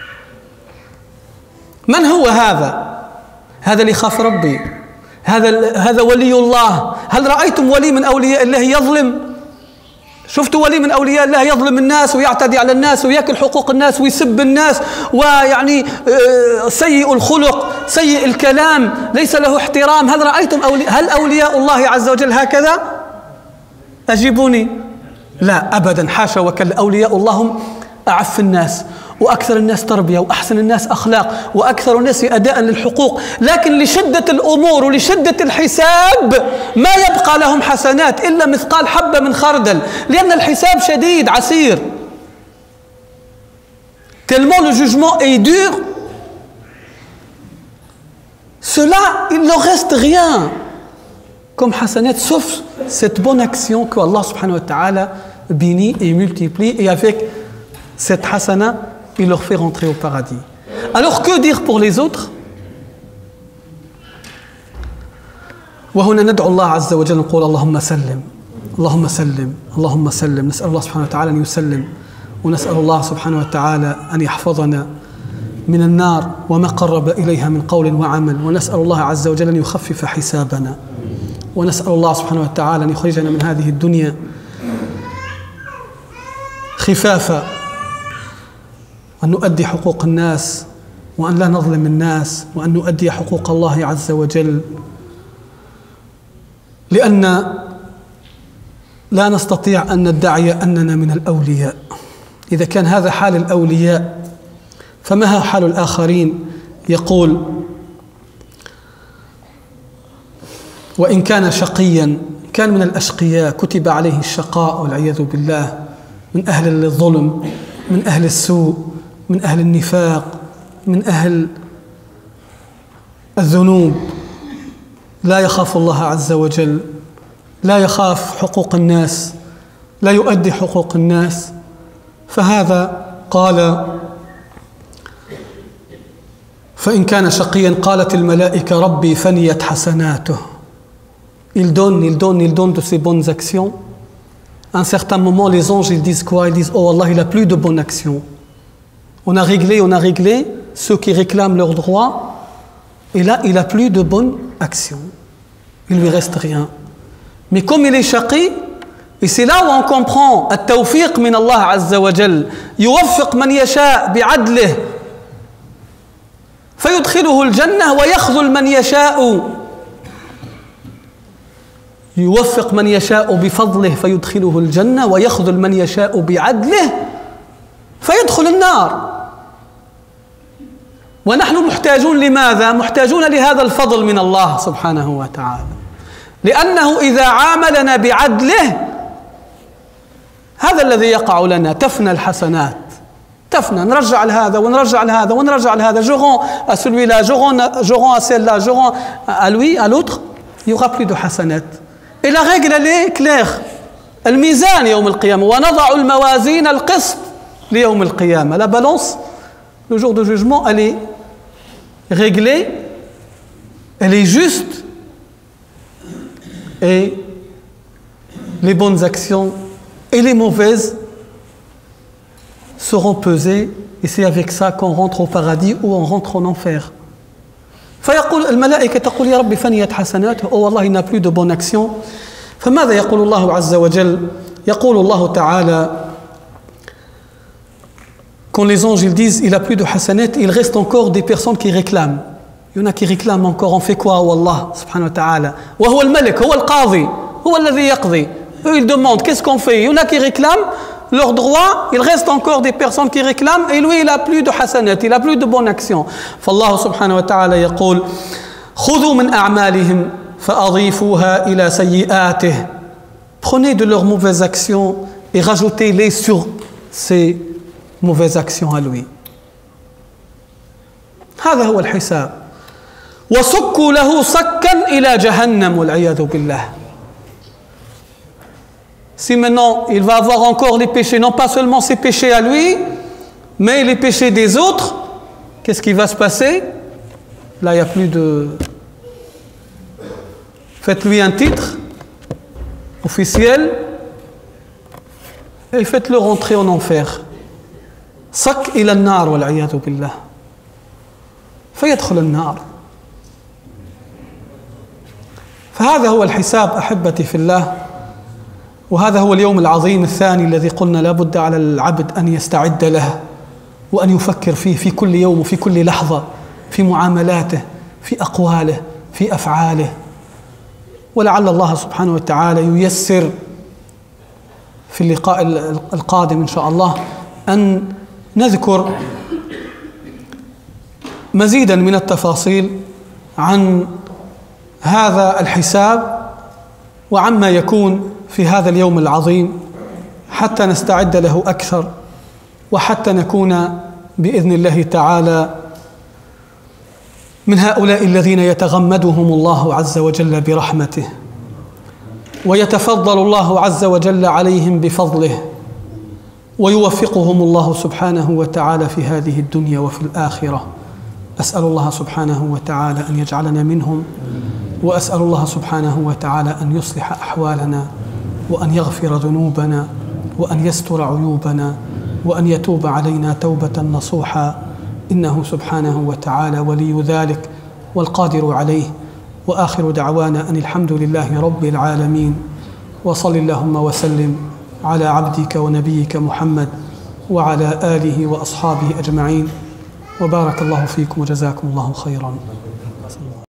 من هو هذا؟ هذا اللي يخاف ربي هذا هذا ولي الله. هل رأيتم ولي من أولياء الله يظلم؟ شفتوا ولي من أولياء الله يظلم الناس ويعتدي على الناس ويأكل حقوق الناس ويسب الناس ويعني سيء الخلق سيء الكلام ليس له احترام؟ هل رأيتم أولي... هل أولياء الله عز وجل هكذا؟ أجيبوني. لا أبدا حاشا وكلا. أولياء الله هم أعف الناس وأكثر الناس تربية وأحسن الناس أخلاق وأكثر الناس أداء للحقوق لكن لشدة الأمور ولشدة الحساب ما يبقى لهم حسنات إلا مثقال حبة من خردل لأن الحساب شديد عسير. Tellement le jugement est dur, cela il ne reste rien comme hasanat sauf cette bonne action que Allah subhanahu wa ta'ala bénit et multiplie et avec cette hasana il leur fait rentrer au paradis. Alors que dire pour les autres? وهنا ندعو الله عز وجل نقول اللهم سلم اللهم سلم اللهم سلم نسأل الله سبحانه وتعالى أن يسلم ونسأل الله سبحانه وتعالى أن يحفظنا من النار وما قرب إليها من قول وعمل ونسأل الله عز وجل أن يخفف حسابنا ونسأل الله سبحانه وتعالى أن يخرجنا من هذه الدنيا خفافا وأن نؤدي حقوق الناس وأن لا نظلم الناس وأن نؤدي حقوق الله عز وجل لأن لا نستطيع أن ندعي أننا من الأولياء. إذا كان هذا حال الأولياء فما هو حال الآخرين؟ يقول وإن كان شقيا كان من الأشقياء كتب عليه الشقاء والعياذ بالله من أهل الظلم من أهل السوء من أهل النفاق من أهل الذنوب لا يخاف الله عز وجل لا يخاف حقوق الناس لا يؤدي حقوق الناس فهذا قال فإن كان شقيا قالت الملائكة ربي فنيت حسناته. Il donne, il donne, il donne de ses bonnes actions. À un certain moment, les anges ils disent quoi? Ils disent oh Allah, il a plus de bonnes actions. On a réglé, on a réglé ceux qui réclament leurs droits. Et là, il a plus de bonnes actions. Il lui reste rien. Mais comme il est shaqi, et c'est là où on comprend التوفيق من الله عز وجل يوفق من يشاء بعدله فيدخله الجنة ويخذل من يشاء يوفق من يشاء بفضله فيدخله الجنة ويخذل من يشاء بعدله فيدخل النار. ونحن محتاجون لماذا؟ محتاجون لهذا الفضل من الله سبحانه وتعالى لأنه إذا عاملنا بعدله هذا الذي يقع لنا تفنى الحسنات تفنى نرجع لهذا ونرجع لهذا ونرجع لهذا je rends à celui-là je rends, je rends à celle-là je rends à lui à l'autre il n'y aura plus de hasanat. Et la règle elle est claire الميزان يوم القيامة ونضع الموازين القسط ليوم القيامة. La balance le jour de jugement elle est réglée elle est juste et les bonnes actions et les mauvaises seront pesées et c'est avec ça qu'on rentre au paradis ou on rentre en enfer. فيقول الملائكة تقول يا رب فنيت حسناته. Oh Allah, il n'a plus de bonne action. فماذا يقول الله عز وجل؟ يقول الله تعالى quand les anges ils disent il a plus de hasanat, il reste encore des personnes qui réclament. Il y en a qui réclament encore. On fait quoi, oh Allah subhanahu wa ta'ala? وهو الملك هو القاضي هو الذي يقضي. Eux ils demandent qu'est-ce qu'on fait? Il y en a qui réclament leurs droits. Il reste encore des personnes qui réclament et lui il a plus de hasanat, il a plus de bonnes actions. فالله سبحانه وتعالى يقول خذوا من أعمالهم فأضيفوها إلى سيئاته. Prenez de leurs mauvaises actions et rajoutez-les sur ces mauvaises actions à lui. هذا هو الحساب. وسكوا له سكا إلى جهنم والعياذ بالله. Si maintenant il va avoir encore les péchés, non pas seulement ses péchés à lui, mais les péchés des autres, qu'est-ce qui va se passer? Là, il n'y a plus de... Faites-lui un titre officiel et faites-le rentrer en enfer. Sak ila an-nar wal iyadu billah. فيدخل النار. فهذا هو الحساب أحبتي في الله. وهذا هو اليوم العظيم الثاني الذي قلنا لابد على العبد أن يستعد له وأن يفكر فيه في كل يوم وفي كل لحظة، في معاملاته، في أقواله، في أفعاله. ولعل الله سبحانه وتعالى ييسر في اللقاء القادم إن شاء الله أن نذكر مزيدا من التفاصيل عن هذا الحساب وعما يكون في هذا اليوم العظيم حتى نستعد له أكثر وحتى نكون بإذن الله تعالى من هؤلاء الذين يتغمدهم الله عز وجل برحمته ويتفضل الله عز وجل عليهم بفضله ويوفقهم الله سبحانه وتعالى في هذه الدنيا وفي الآخرة. أسأل الله سبحانه وتعالى أن يجعلنا منهم، وأسأل الله سبحانه وتعالى أن يصلح أحوالنا وأن يغفر ذنوبنا وأن يستر عيوبنا وأن يتوب علينا توبة نصوحا، إنه سبحانه وتعالى ولي ذلك والقادر عليه. وآخر دعوانا أن الحمد لله رب العالمين، وصل اللهم وسلم على عبدك ونبيك محمد وعلى آله وأصحابه أجمعين، وبارك الله فيكم وجزاكم الله خيرا.